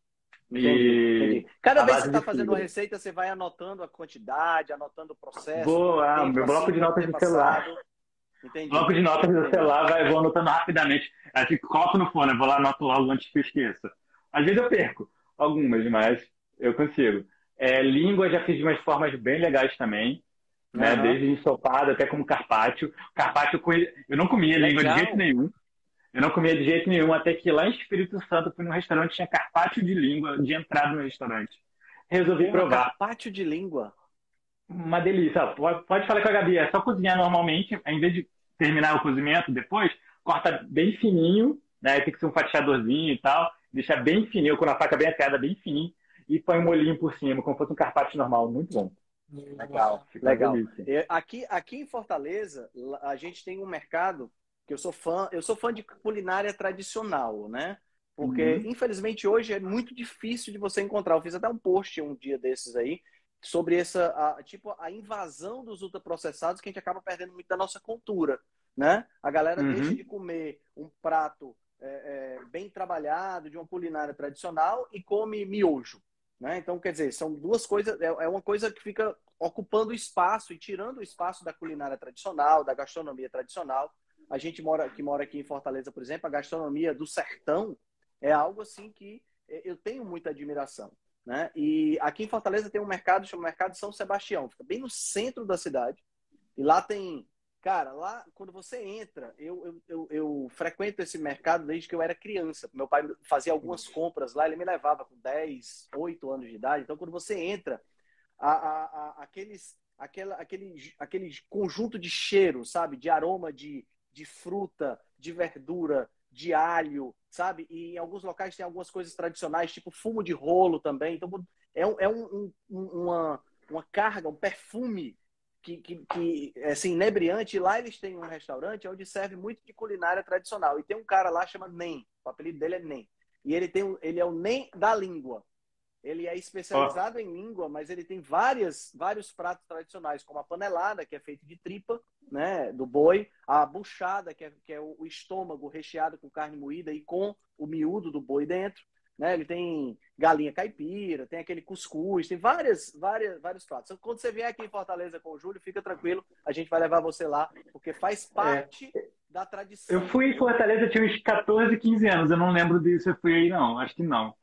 Entendi, E entendi. Cada a vez que você base de está fazendo uma fígado. receita, você vai anotando a quantidade, anotando o processo, Vou, quanto ah, tempo meu bloco assim de tem que notas ter do celular. passado. Bloco Entendi, de notas do entendi. celular, vai, vou anotando rapidamente. Assim, coloco no fone, eu vou lá anoto logo antes que eu esqueça. Às vezes eu perco algumas, mas eu consigo. É, língua já fiz de umas formas bem legais também, né? Aham. Desde ensopado até como carpaccio. Carpaccio eu, conhe- eu não comia língua de jeito Legal. nenhum. Eu não comia de jeito nenhum, até que lá em Espírito Santo eu fui num restaurante tinha carpaccio de língua de entrada no restaurante. Resolvi Porra, provar. carpaccio de língua. Uma delícia. Ó, Pode, pode falar com a Gabi, é só cozinhar normalmente, em vez de terminar o cozimento depois, corta bem fininho, né? Tem que ser um fatiadorzinho e tal, deixa bem fininho, com a faca bem afiada, bem fininho, e põe um molhinho por cima, como se fosse um carpaccio normal. Muito bom. Legal, Fica uma legal. delícia. É, Aqui, aqui em Fortaleza, lá- a gente tem um mercado que eu sou fã, eu sou fã de culinária tradicional, né? Porque, Uhum. infelizmente, hoje é muito difícil de você encontrar. Eu fiz até um post um dia desses aí sobre essa, a, tipo, a invasão dos ultraprocessados que a gente acaba perdendo muito da nossa cultura, né? A galera deixa de Uhum. comer um prato é, é, bem trabalhado de uma culinária tradicional e come miojo, né? Então, quer dizer, são duas coisas, é é uma coisa que fica ocupando espaço e tirando o espaço da culinária tradicional, da gastronomia tradicional. A gente mora, que mora aqui em Fortaleza, por exemplo, a gastronomia do sertão é algo assim que eu tenho muita admiração, né? E aqui em Fortaleza tem um mercado chamado Mercado São Sebastião, fica bem no centro da cidade. E lá tem, cara, lá quando você entra, eu, eu, eu, eu frequento esse mercado desde que eu era criança. Meu pai fazia algumas compras lá, ele me levava com dez, oito anos de idade. Então, quando você entra, a, a, a, aqueles, aquela, aquele, aquele conjunto de cheiro, sabe? De aroma de, de fruta, de verdura, de alho, sabe? E em alguns locais tem algumas coisas tradicionais, tipo fumo de rolo também. Então, é, um, é um, um, uma, uma carga, um perfume que, que, que assim, inebriante. E lá eles têm um restaurante onde serve muito de culinária tradicional. E tem um cara lá chamado Nem. O apelido dele é Nem. E ele, tem, ele é o Nem da língua. Ele é especializado oh. em língua, mas ele tem várias, vários pratos tradicionais, como a panelada, que é feita de tripa, né, do boi, a buchada, que é, que é o estômago recheado com carne moída e com o miúdo do boi dentro. Né? Ele tem galinha caipira, tem aquele cuscuz, tem várias, várias, vários pratos. Quando você vier aqui em Fortaleza com o Júlio, fica tranquilo, a gente vai levar você lá, porque faz parte é. da tradição. Eu fui em Fortaleza, eu tinha uns quatorze, quinze anos, eu não lembro disso, eu fui aí não, acho que não.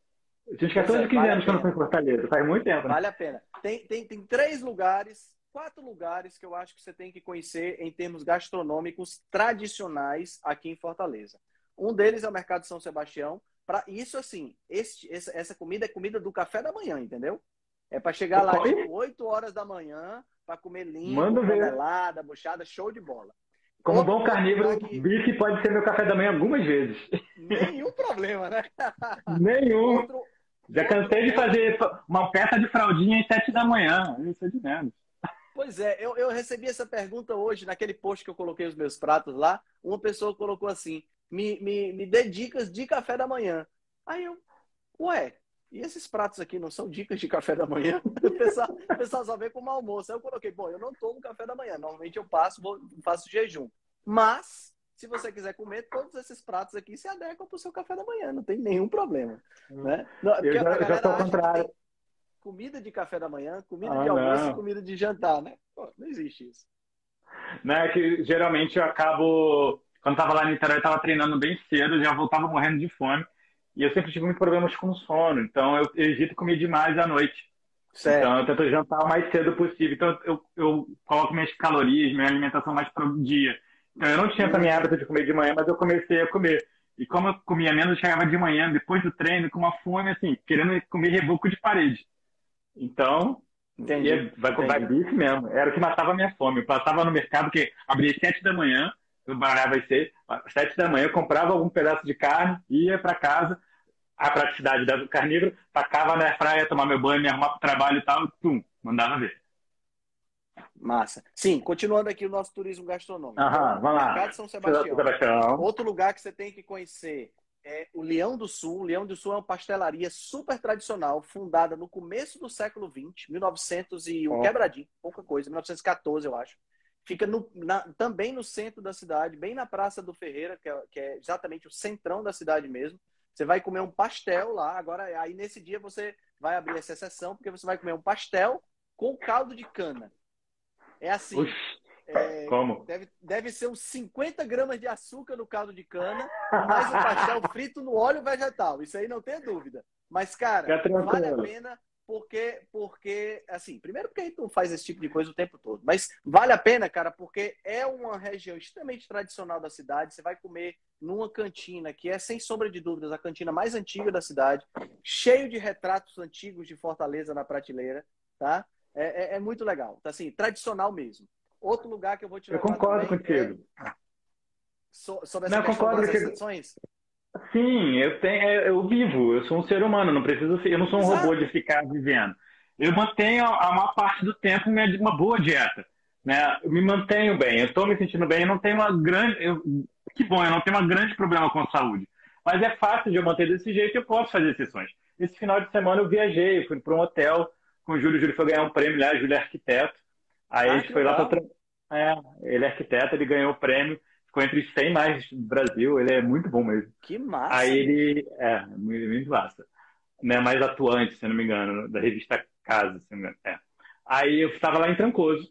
Eu tinha uns quatorze, quinze anos que eu não fui em Fortaleza, faz muito tempo. Né? Vale a pena. Tem, tem, tem três lugares, quatro lugares que eu acho que você tem que conhecer em termos gastronômicos tradicionais aqui em Fortaleza. Um deles é o Mercado São Sebastião. Pra, isso, assim, esse, essa, essa comida é comida do café da manhã, entendeu? É para chegar lá, tipo, oito horas da manhã, para comer limpo, panelada, buchada, show de bola. Como Outro bom carnívoro, que... bife pode ser meu café da manhã algumas vezes. Nenhum problema, né? Nenhum. Outro... Já cansei de fazer uma peça de fraldinha às sete da manhã. Isso é de menos. Pois é, eu, eu recebi essa pergunta hoje, naquele post que eu coloquei os meus pratos lá. Uma pessoa colocou assim, me, me, me dê dicas de café da manhã. Aí eu, ué, e esses pratos aqui não são dicas de café da manhã? O pessoal, o pessoal só vê como almoço. Aí eu coloquei, bom, eu não tomo café da manhã. Normalmente eu passo, vou, faço jejum. Mas, se você quiser comer, todos esses pratos aqui se adequam para o seu café da manhã. Não tem nenhum problema. Né? Não, eu já, já tô ao contrário. Comida de café da manhã, comida ah, de almoço não. e comida de jantar, né? Pô, não existe isso. Não, é que geralmente eu acabo... Quando tava lá no Niterói, eu tava treinando bem cedo, já voltava morrendo de fome. E eu sempre tive muitos problemas com sono. Então eu evito comer demais à noite. Certo. Então eu tento jantar o mais cedo possível. Então eu, eu coloco minhas calorias, minha alimentação mais para o dia. Então eu não tinha essa minha hábito de comer de manhã, mas eu comecei a comer. E como eu comia menos, eu chegava de manhã, depois do treino, com uma fome, assim, querendo comer reboco de parede. Então, ia, vai comprar bife mesmo. Era o que matava a minha fome. Eu passava no mercado, que abria às sete da manhã, eu parava às seis, às sete da manhã, eu comprava algum pedaço de carne, ia para casa, a praticidade do carnívoro, tacava na airfryer, tomar meu banho, me arrumar para o trabalho e tal, tum, mandava ver. Massa. Sim, continuando aqui o nosso turismo gastronômico. Aham, vamos lá. Mercado São Sebastião. Sebastião. Outro lugar que você tem que conhecer é o Leão do Sul. O Leão do Sul é uma pastelaria super tradicional, fundada no começo do século vinte, mil e novecentos e um, oh. quebradinho, pouca coisa, mil novecentos e quatorze, eu acho. Fica no, na, também no centro da cidade, bem na Praça do Ferreira, que é, que é exatamente o centrão da cidade mesmo. Você vai comer um pastel lá. Agora, aí nesse dia você vai abrir essa exceção, porque você vai comer um pastel com caldo de cana. É assim. Ux, é, como? Deve, deve ser uns cinquenta gramas de açúcar no caldo de cana, mais um pastel frito no óleo vegetal. Isso aí não tem dúvida. Mas, cara, vale a pena porque, porque, assim, primeiro porque a gente não faz esse tipo de coisa o tempo todo. Mas vale a pena, cara, porque é uma região extremamente tradicional da cidade. Você vai comer numa cantina que é, sem sombra de dúvidas, a cantina mais antiga da cidade, cheio de retratos antigos de Fortaleza na prateleira, tá? É, é, é muito legal. Tá, assim, tradicional mesmo. Outro lugar que eu vou te levar. Eu concordo contigo. É... So, sobre essa não, questão concordo das que... exceções. Sim, eu, tenho, eu vivo. Eu sou um ser humano. Não preciso, eu não sou um Exato. robô de ficar vivendo. Eu mantenho a maior parte do tempo uma boa dieta. Né? Eu me mantenho bem. Eu estou me sentindo bem. Eu não tenho uma grande... Eu... Que bom, eu não tenho um grande problema com a saúde. Mas é fácil de eu manter desse jeito e eu posso fazer exceções. Esse final de semana eu viajei. Eu fui para um hotel com o Júlio. O Júlio foi ganhar um prêmio lá. O Júlio é arquiteto. Aí ah, a gente foi legal. lá para... É, ele é arquiteto. Ele ganhou o prêmio. Ficou entre os cem mais do Brasil. Ele é muito bom mesmo. Que massa. Aí ele... É, muito massa. Né, mais atuante, se eu não me engano. Da revista Casa, se não me engano. É. Aí eu estava lá em Trancoso.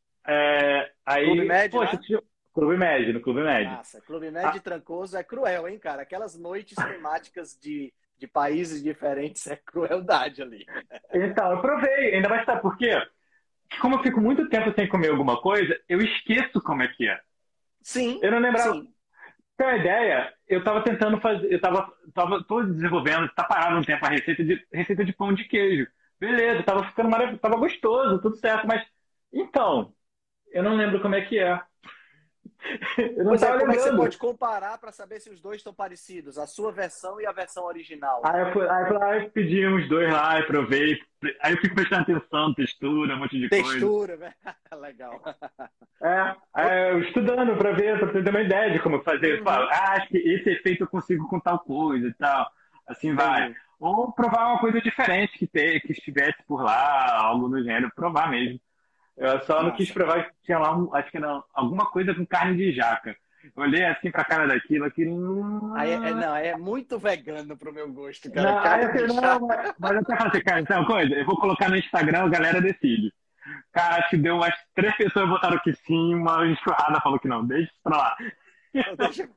É, aí, Clube Médio, poxa, né? tinha... Clube Médio, no Clube Médio. Nossa, Clube Médio de ah. Trancoso é cruel, hein, cara? Aquelas noites temáticas de, de países diferentes é crueldade ali. Então, eu provei. Ainda mais sabe por quê? Como eu fico muito tempo sem comer alguma coisa, eu esqueço como é que é. Sim, eu não lembrava. sim. Tem uma ideia? Eu estava tentando fazer... Eu estava tava, tô desenvolvendo, está parado um tempo a receita de, receita de pão de queijo. Beleza, estava ficando maravilhoso, estava gostoso, tudo certo, mas... Então, eu não lembro como é que é. Eu não Pois é, tava como é que você lembrando. pode comparar para saber se os dois estão parecidos? A sua versão e a versão original. Aí eu, fui, aí eu, fui lá e pedi uns dois lá e provei. Aí eu fico prestando atenção, textura, um monte de coisa. Textura, né? Legal. É, Outro- é, eu estudando pra ver, pra ter uma ideia de como fazer. Eu falo, Uhum, ah, acho que esse efeito eu consigo com tal coisa e tal. Assim vai. entendi. Ou provar uma coisa diferente que, ter, que estivesse por lá, algo do gênero, provar mesmo. Eu só não quis Massa. provar que tinha lá, um, acho que era alguma coisa com carne de jaca. Eu olhei assim pra cara daquilo, aquilo. Aí é, é- hum, não, é muito vegano pro meu gosto, cara. Não, aí Carne eu de falei, não, jaca. mas mas eu até falei assim, cara, então, coisa, eu vou colocar no Instagram, a galera decide. Cara, acho que deu umas três pessoas votaram que sim, uma enxurrada falou que não, deixa isso pra lá. Não deixa.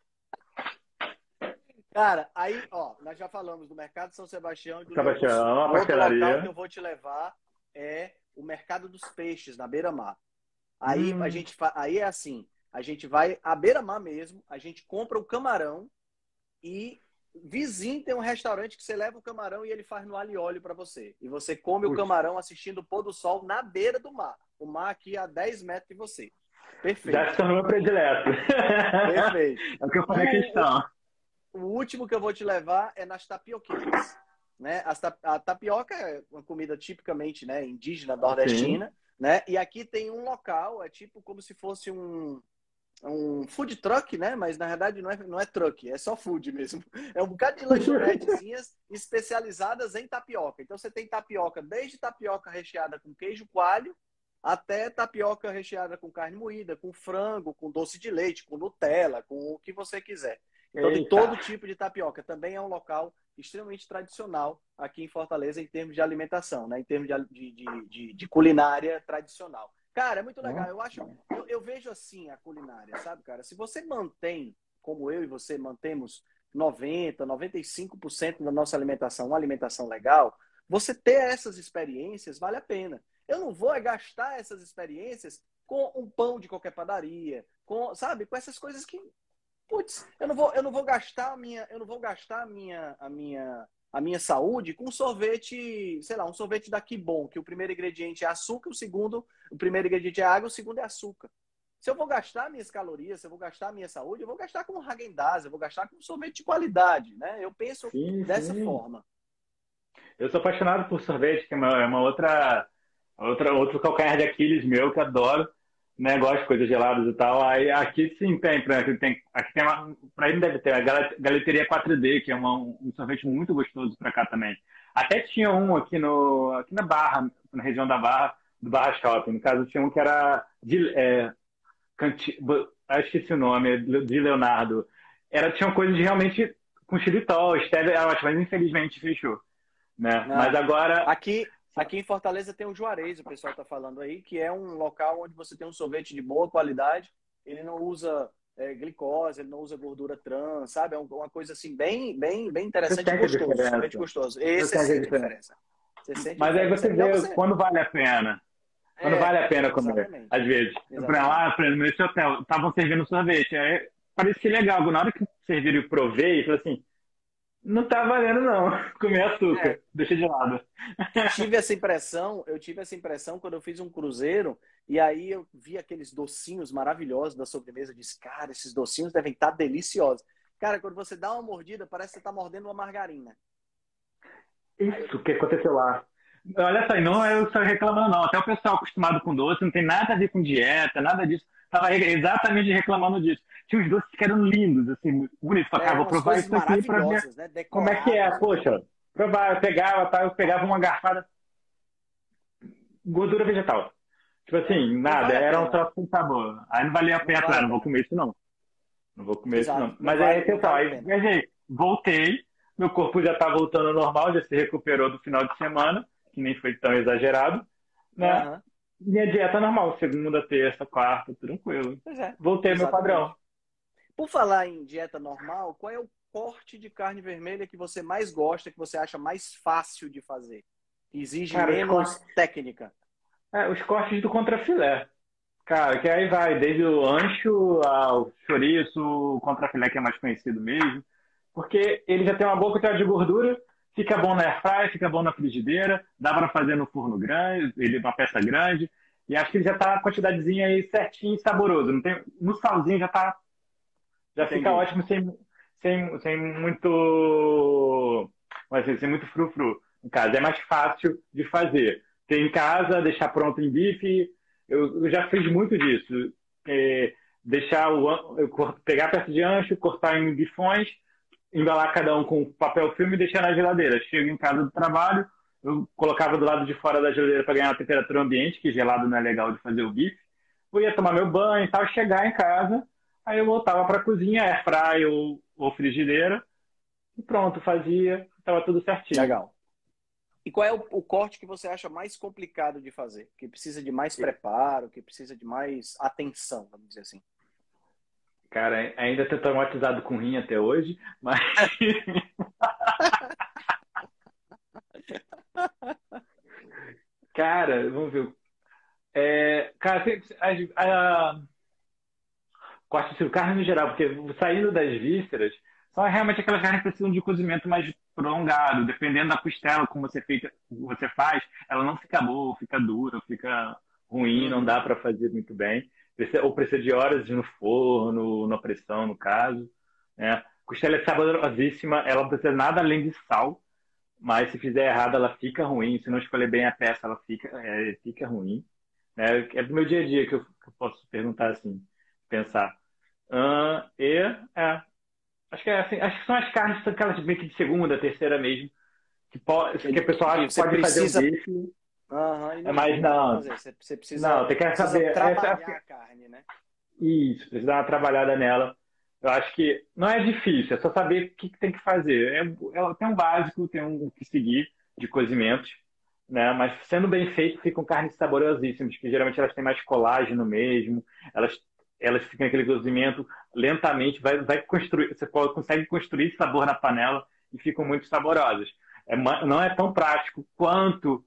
Cara, aí, ó, nós já falamos do Mercado São Sebastião e do Leão do Sul. Sebastião, a O outro local que pastelaria. eu vou te levar é o Mercado dos Peixes, na Beira-Mar. Aí a Hum, gente fa... aí é assim, a gente vai à beira-mar mesmo, a gente compra o camarão e vizinho tem um restaurante que você leva o camarão e ele faz no alho e óleo para você. E você come o putz, camarão assistindo o pôr do sol na beira do mar. O mar aqui a dez metros de você. já se Perfeito. tornou meu predileto. Perfeito. É o que eu falei a O, o, questão. o último que eu vou te levar é nas tapioqueiras. Né? As ta- a tapioca é uma comida tipicamente, né, indígena, Sim. nordestina, né? E aqui tem um local, é tipo como se fosse um, um food truck, né? Mas na verdade não é, não é truck, é só food mesmo. É um bocado de lanchonetezinhas especializadas em tapioca. Então você tem tapioca, desde tapioca recheada com queijo coalho, até tapioca recheada com carne moída, com frango, com doce de leite, com Nutella, com o que você quiser. Então tem Eita. todo tipo de tapioca. Também é um local extremamente tradicional aqui em Fortaleza em termos de alimentação, né? Em termos de, de, de, de culinária tradicional. Cara, é muito legal. Eu acho, eu, eu vejo assim a culinária, sabe, cara? Se você mantém, como eu e você mantemos noventa, noventa e cinco por cento da nossa alimentação, uma alimentação legal, você ter essas experiências vale a pena. Eu não vou é gastar essas experiências com um pão de qualquer padaria, com, sabe, com essas coisas que, putz, eu não vou, eu não vou gastar a minha, eu não vou gastar a minha, a minha, a minha saúde com sorvete, sei lá, um sorvete da Kibon, que o primeiro ingrediente é açúcar, o segundo, o primeiro ingrediente é água, o segundo é açúcar. Se eu vou gastar minhas calorias, se eu vou gastar a minha saúde, eu vou gastar com Häagen-Dazs, eu vou gastar com sorvete de qualidade, né? Eu penso Sim, dessa sim. forma. Eu sou apaixonado por sorvete, que é uma, é uma outra, outra, outro calcanhar de Aquiles meu, que adoro, né? Gosto de coisas geladas e tal. Aí aqui sim tem, pra- aqui tem, aqui tem uma, pra aí não deve ter, a Gal- Galeteria quatro D, que é uma, um sorvete muito gostoso pra cá também. Até tinha um aqui, no, aqui na Barra, na região da Barra, do Barra Shopping. No caso, tinha um que era de, é, canti, bo- ah, esqueci o nome, é de Leonardo. Era, tinha coisas realmente com xilitol, stevia, era ótimo, mas infelizmente fechou, né? Mas Ah, agora, aqui, aqui em Fortaleza tem o Juarez, o pessoal está falando aí, que é um local onde você tem um sorvete de boa qualidade. Ele não usa é, glicose, ele não usa gordura trans, sabe? É um- uma coisa assim bem, bem, bem você interessante e sente a gostoso. Sorvete diferença. gostoso. Você Esse você sente a sente a diferença. diferença. Você sente a Mas aí diferença. É você melhor vê você. quando vale a pena. Quando É, vale a pena comer, exatamente. às vezes. Eu fui Exatamente. lá, por exemplo, nesse hotel, estavam servindo sorvete. Aí parecia legal. Na hora que serviram e provei, eu falei assim, não tá valendo não. Comer açúcar. É, Deixa de lado. tive essa impressão, eu tive essa impressão quando eu fiz um cruzeiro e aí eu vi aqueles docinhos maravilhosos da sobremesa. Eu disse, cara, esses docinhos devem estar deliciosos. Cara, quando você dá uma mordida, parece que você está mordendo uma margarina. Aí eu, Isso que aconteceu lá. Olha só, e não é eu só reclamando, não. Até o pessoal acostumado com doce, não tem nada a ver com dieta, nada disso. Tava exatamente reclamando disso. Tinha uns doces que eram lindos, assim, bonitos. Falei, é, cara, vou umas provar coisas isso aqui pra ver maravilhosas, né? como é que é. Decorados, né? Poxa, provar. Eu pegava, tá? Eu pegava uma garfada, gordura vegetal. Tipo É, assim, não nada, vale a era um pena. troço com sabor. Aí não valia a Não pena, vale falei, a ah, não vou pena. comer isso não. Não vou comer isso Exato, não. não Mas aí, vale, não pessoal, vale a aí pena. viajei, voltei, meu corpo já tá voltando ao normal, já se recuperou do final de semana, que nem foi tão exagerado, né? Aham. Minha dieta normal, segunda, terça, quarta, tranquilo. Pois é, Voltei ao meu padrão. exatamente. Por falar em dieta normal, qual é o corte de carne vermelha que você mais gosta, que você acha mais fácil de fazer? Que exige Cara, os cortes, menos técnica? é, os cortes do contrafilé. Cara, que aí vai desde o ancho ao chouriço, o contrafilé que é mais conhecido mesmo. Porque ele já tem uma boa quantidade de gordura, fica bom na airfryer, fica bom na frigideira, dá para fazer no forno grande, ele é uma peça grande. E acho que ele já tá a quantidadezinha aí certinho e saboroso. Não tem, no salzinho já tá, já fica Entendi. ótimo sem, sem, sem muito, mas assim, sem muito frufru. No caso, é mais fácil de fazer. Ter em casa, deixar pronto em bife. Eu, eu já fiz muito disso. É, deixar o, an- eu cor- pegar peça de ancho, cortar em bifões, embalar cada um com papel filme e deixar na geladeira. Chego em casa do trabalho, eu colocava do lado de fora da geladeira para ganhar a temperatura ambiente, que gelado não é legal de fazer o bife. Eu ia tomar meu banho e tal, chegar em casa, aí eu voltava para a cozinha, airfry ou, ou frigideira, e pronto, fazia, estava tudo certinho. Legal. E qual é o, o corte que você acha mais complicado de fazer? Que precisa de mais preparo, que precisa de mais atenção, vamos dizer assim. Cara, ainda tô traumatizado com rim até hoje, mas cara, vamos ver. É, cara, tem- a, a, corte de carne no geral, porque saindo das vísceras, são realmente aquelas carnes que precisam de cozimento mais prolongado. Dependendo da costela, como você, feita, você faz, ela não fica boa, fica dura, fica ruim, não Uhum. dá para fazer muito bem. Precisa- Ou precisa de horas no forno, na pressão, no caso. Né? Costela é saborosíssima, ela não precisa nada além de sal, mas se fizer errado, ela fica ruim. Se não escolher bem a peça, ela fica, é, fica ruim. Né? É do meu dia a dia que eu, que eu posso perguntar assim, pensar. Ah, e, é, acho que é assim, acho que são as carnes, são aquelas meio que de segunda, terceira mesmo, que, pode, que Que, o pessoal que acha que você pode fazer um precisa. bife, Aham, e é não, não mais dá para não, fazer. Você, você precisa, não, tem que precisa saber, essa, trabalhar a carne, né? isso, precisa dar uma trabalhada nela. Eu acho que não é difícil, é só saber o que, que tem que fazer. É, ela tem um básico, tem um o que seguir de cozimentos, né? Mas sendo bem feito, ficam carnes saborosíssimas, que geralmente elas têm mais colágeno mesmo, elas, elas ficam aquele cozimento lentamente, vai, vai construir, você pode, consegue construir sabor na panela e ficam muito saborosas. É, ma- não é tão prático quanto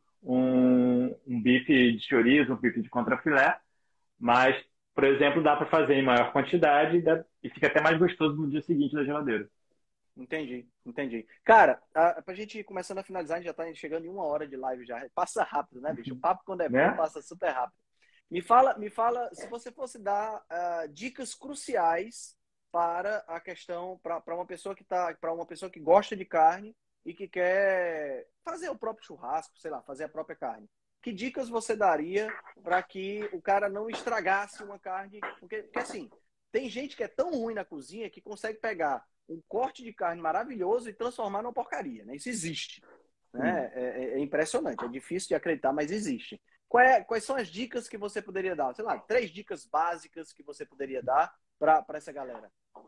um, um bife de chorizo, um bife de contrafilé, mas, por exemplo, dá para fazer em maior quantidade e, dá- e fica até mais gostoso no dia seguinte da geladeira. Entendi, entendi. Cara, a, pra gente ir começando a finalizar, a gente já tá chegando em uma hora de live já. Passa rápido, né, bicho? O papo, quando é bom, Né? passa super rápido. Me fala, me fala, se você fosse dar ah, dicas cruciais para a questão, para uma pessoa que tá, para uma pessoa que gosta de carne e que quer fazer o próprio churrasco, sei lá, fazer a própria carne. Que dicas você daria para que o cara não estragasse uma carne? Porque, porque assim, tem gente que é tão ruim na cozinha que consegue pegar um corte de carne maravilhoso e transformar numa porcaria, né? Isso existe, Sim. né? É, é- é impressionante, é difícil de acreditar, mas existe. Qual é- quais são as dicas que você poderia dar? Sei lá, três dicas básicas que você poderia dar para essa galera.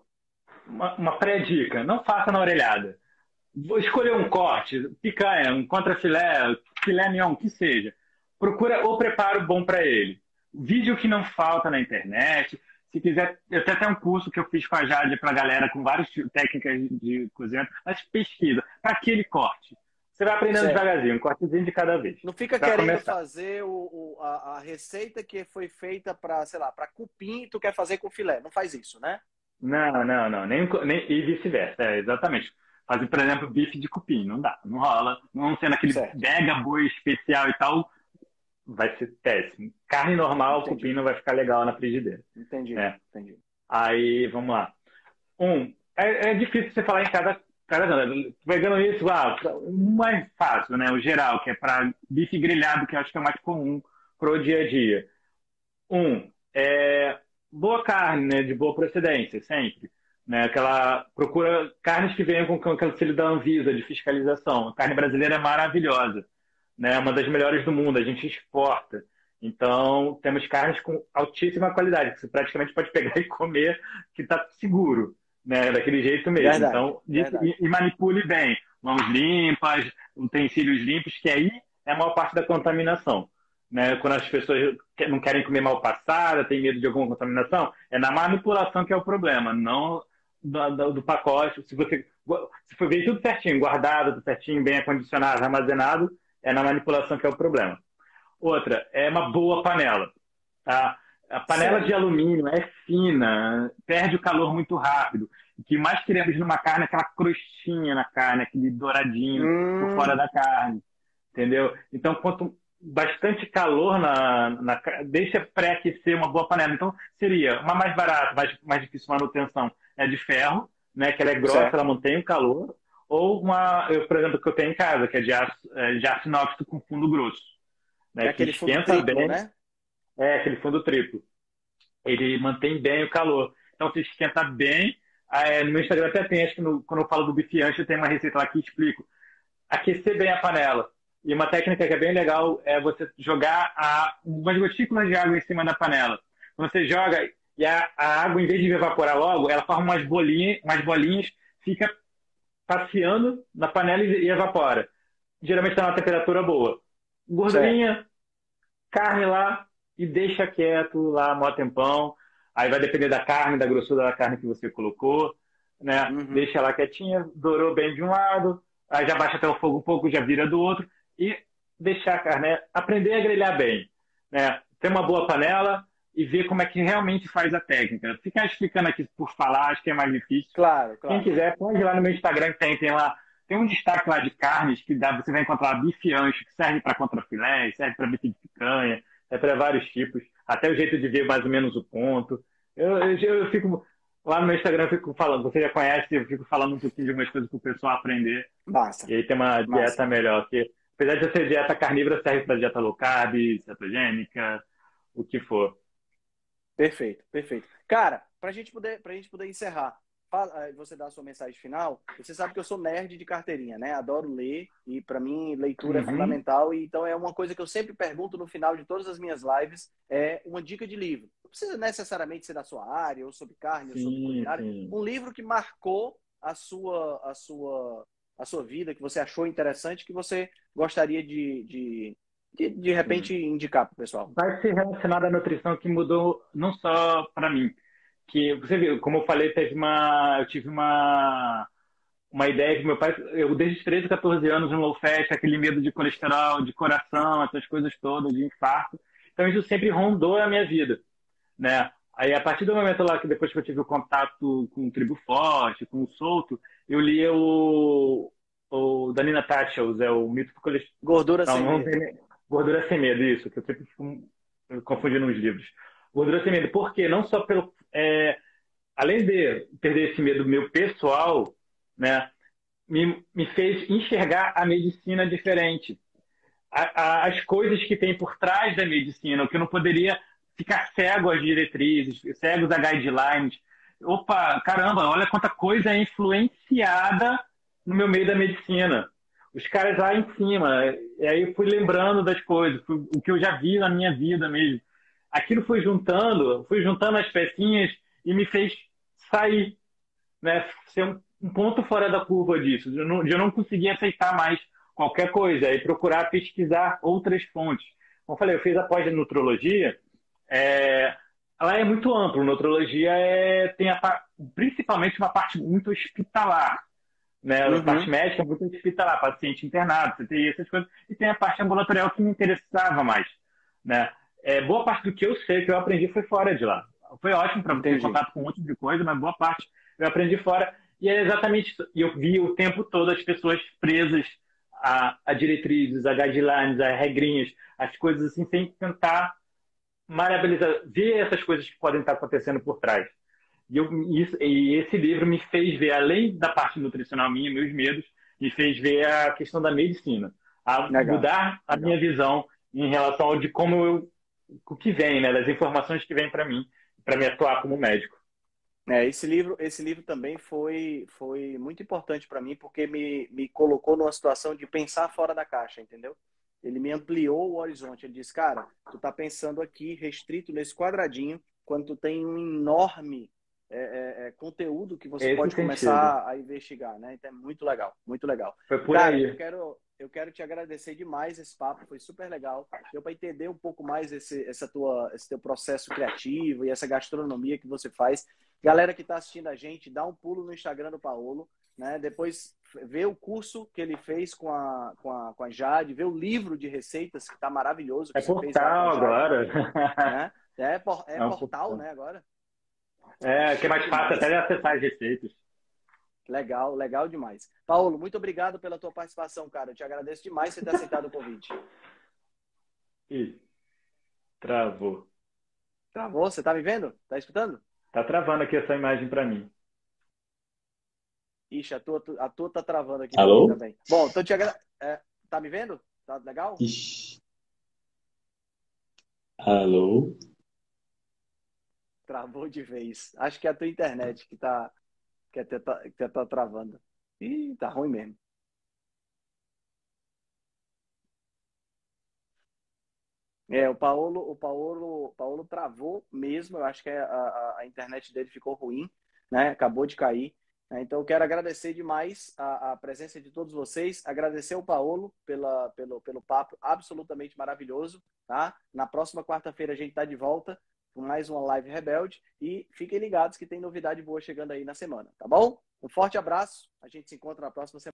Uma, uma pré-dica, não faça na orelhada. Vou escolher um corte, picanha, um contrafilé, filé mignon, o que seja. Procura o preparo bom para ele. Vídeo que não falta na internet. Se quiser, eu até tem um curso que eu fiz com a Jade para a galera com várias técnicas de cozinha, mas pesquisa para aquele corte. Você vai aprendendo Certo. devagarzinho, um cortezinho de cada vez, Não fica para querendo começar. fazer o, o- a, a receita que foi feita para, sei lá, para cupim e tu quer fazer com filé. Não faz isso, né? Não, não, não. Nem, nem, e vice-versa. É, exatamente. Fazer, por exemplo, bife de cupim. Não dá, não rola. Não sendo aquele Certo. mega boi especial e tal, vai ser péssimo. Carne normal, cupim Entendi. não vai ficar legal na frigideira. Entendi. Né? Entendi. Aí, vamos lá. Um, é, é difícil você falar em cada. cada pegando isso, ah, o mais fácil, né? O geral, que é para bife grelhado, que eu acho que é o mais comum pro dia a dia. Um, é boa carne, né, de boa procedência, sempre. Né, aquela, procura carnes que venham com, com aquele selo da Anvisa, de fiscalização. A carne brasileira é maravilhosa, né, uma das melhores do mundo, a gente exporta. Então, temos carnes com altíssima qualidade, que você praticamente pode pegar e comer, que está seguro, né, daquele jeito mesmo. Verdade. Então, e, Verdade. e manipule bem, mãos limpas, utensílios limpos, que aí é a maior parte da contaminação. Né, quando as pessoas não querem comer mal passada, tem medo de alguma contaminação, é na manipulação que é o problema, não do, do, do pacote. Se você se for ver tudo certinho, guardado, tudo certinho, bem acondicionado, armazenado, é na manipulação que é o problema. Outra, é uma boa panela. Tá? A panela de Sério. alumínio é fina, perde o calor muito rápido. O que mais queremos numa carne é aquela crostinha na carne, aquele douradinho por fora Hum, da carne. Entendeu? Então, quanto bastante calor na, na ca- deixa pré-aquecer uma boa panela. Então, seria uma mais barata, mais, mais difícil manutenção, é de ferro, né? Que ela é grossa, ela Certo. mantém o calor. Ou uma, eu, por exemplo, que eu tenho em casa, que é de aço, é, de aço inox com fundo grosso, É né? Que aquele fundo esquenta triplo, bem, né? é aquele fundo triplo. Ele mantém bem o calor. Então, você esquenta bem. Ah, é, no meu Instagram até tem, acho que no- quando eu falo do bife ancho, tem uma receita lá que explico. Aquecer bem a panela. E uma técnica que é bem legal é você jogar a, umas gotículas de água em cima da panela. Quando você joga e a, a água, em vez de evaporar logo, ela forma umas bolinhas, umas bolinhas, fica passeando na panela e, e evapora. Geralmente está numa temperatura boa. Certo. Gordurinha, carne lá e deixa quieto lá, mó tempão. Aí vai depender da carne, da grossura da carne que você colocou, né? Uhum. Deixa lá quietinha, dourou bem de um lado, aí já baixa até o fogo um pouco, já vira do outro e deixar a carne, né? Aprender a grelhar bem, né? Ter uma boa panela e ver como é que realmente faz a técnica. Ficar explicando aqui por falar, acho que é mais difícil. Claro, Quem claro. quiser, pode ir lá no meu Instagram que tem, tem lá. Tem um destaque lá de carnes que dá, você vai encontrar bife ancho, que serve para contrafilé, serve para bife de picanha, é para vários tipos. Até o jeito de ver mais ou menos o ponto. Eu, eu, eu fico lá no meu Instagram, eu fico falando, você já conhece, eu fico falando um pouquinho de algumas coisas para o pessoal aprender. Massa, E aí tem uma massa. dieta melhor. Que, apesar de ser dieta carnívora, serve para dieta low carb, cetogênica, o que for. Perfeito, perfeito. Cara, pra gente poder, pra gente poder encerrar, fala- eh, você dá a sua mensagem final. Você sabe que eu sou nerd de carteirinha, né? Adoro ler e pra mim leitura é Uhum. fundamental. E então é uma coisa que eu sempre pergunto no final de todas as minhas lives, é uma dica de livro. Não precisa necessariamente ser da sua área, ou sobre carne, ou sobre Sim, culinária. sim. Um livro que marcou a sua, a sua, a sua vida, que você achou interessante, que você gostaria de, de, de, de repente Sim. indicar pro pessoal. Vai ser relacionado à nutrição que mudou não só para mim, que você viu, como eu falei, teve uma, eu tive uma uma ideia que meu pai, eu desde os treze, quatorze anos no low fat, aquele medo de colesterol, de coração, essas coisas todas, de infarto. Então isso sempre rondou a minha vida, né? Aí a partir do momento lá que depois que eu tive o contato com o Tribo Forte, com o Solto, eu li o o da Nina Tatchels, é o mito do colesterol. Gordura Não, sem não tem medo. nem- Gordura sem medo, isso, que eu sempre fico confundindo os livros. Gordura sem medo, por quê? Não só pelo é, além de perder esse medo meu pessoal, né, me, me fez enxergar a medicina diferente. A, a, as coisas que tem por trás da medicina, o que eu não poderia ficar cego às diretrizes, cegos a guidelines. Opa, caramba, olha quanta coisa é influenciada no meu meio da medicina. Os caras lá em cima, e aí eu fui lembrando das coisas, fui- o que eu já vi na minha vida mesmo. Aquilo foi juntando, fui juntando as pecinhas e me fez sair, né, ser um, um ponto fora da curva disso, de eu, não, de eu não conseguir aceitar mais qualquer coisa e procurar pesquisar outras fontes. Como eu falei, eu fiz a pós de nutrologia, é, ela é muito ampla. Nutrologia é, tem a, principalmente uma parte muito hospitalar, né? A parte Uhum, médica é muito hospitalar, paciente internado, C T I, essas coisas, e tem a parte ambulatorial que me interessava mais, né? É, boa parte do que eu sei, que eu aprendi, foi fora de lá. Foi ótimo para ter entendi. contato com um monte de coisa, mas boa parte eu aprendi fora. E é exatamente isso. E eu vi o tempo todo as pessoas presas a, a diretrizes, a guidelines, a regrinhas, as coisas assim, sem tentar maravilhar, ver essas coisas que podem estar acontecendo por trás. E, eu, isso, e esse livro me fez ver, além da parte nutricional minha, meus medos, me fez ver a questão da medicina, a Legal, mudar a minha legal. visão em relação ao de como eu, o que vem, né, das informações que vêm para mim, para me atuar como médico. É, esse livro, esse livro também foi, foi muito importante para mim porque me, me colocou numa situação de pensar fora da caixa, entendeu? Ele me ampliou o horizonte. Ele disse, cara, tu tá pensando aqui restrito nesse quadradinho, quando tu tem um enorme é, é, é, conteúdo que você Esse pode sentido. começar a investigar, né? Então é muito legal, muito legal. Foi por Cara, eu aí. quero, eu quero te agradecer demais esse papo, foi super legal. Deu para entender um pouco mais esse, essa tua, esse teu processo criativo e essa gastronomia que você faz. Galera que está assistindo a gente, dá um pulo no Instagram do Paolo, né? Depois vê o curso que ele fez com a, com a, com a Jade, vê o livro de receitas que está maravilhoso É que você fez lá com a portal Jade, agora. né? É, por- é É um portal, portal. né? Agora. É, que é Chique mais fácil até demais. de acessar as receitas. Legal, legal demais. Paulo, muito obrigado pela tua participação, cara. Eu te agradeço demais por você ter aceitado o convite. Ih, travou. Travou? Você tá me vendo? Tá escutando? Tá travando aqui essa imagem para mim. Ixi, a tua, a tua tá travando aqui pra mim Alô? também. Bom, tô te agra... é, tá me vendo? Tá legal? Ixi. Alô? Travou de vez. Acho que é a tua internet que tá, que é, tá, que tá travando. Ih, tá ruim mesmo. É, o Paulo, o Paulo, o Paulo travou mesmo. Eu acho que a, a, a internet dele ficou ruim, né? Acabou de cair. Né? Então, eu quero agradecer demais a, a presença de todos vocês. Agradecer ao Paulo pela, pelo, pelo papo absolutamente maravilhoso, tá? Na próxima quarta-feira a gente tá de volta com mais uma live Rebelde e fiquem ligados que tem novidade boa chegando aí na semana, tá bom? Um forte abraço. A gente se encontra na próxima semana.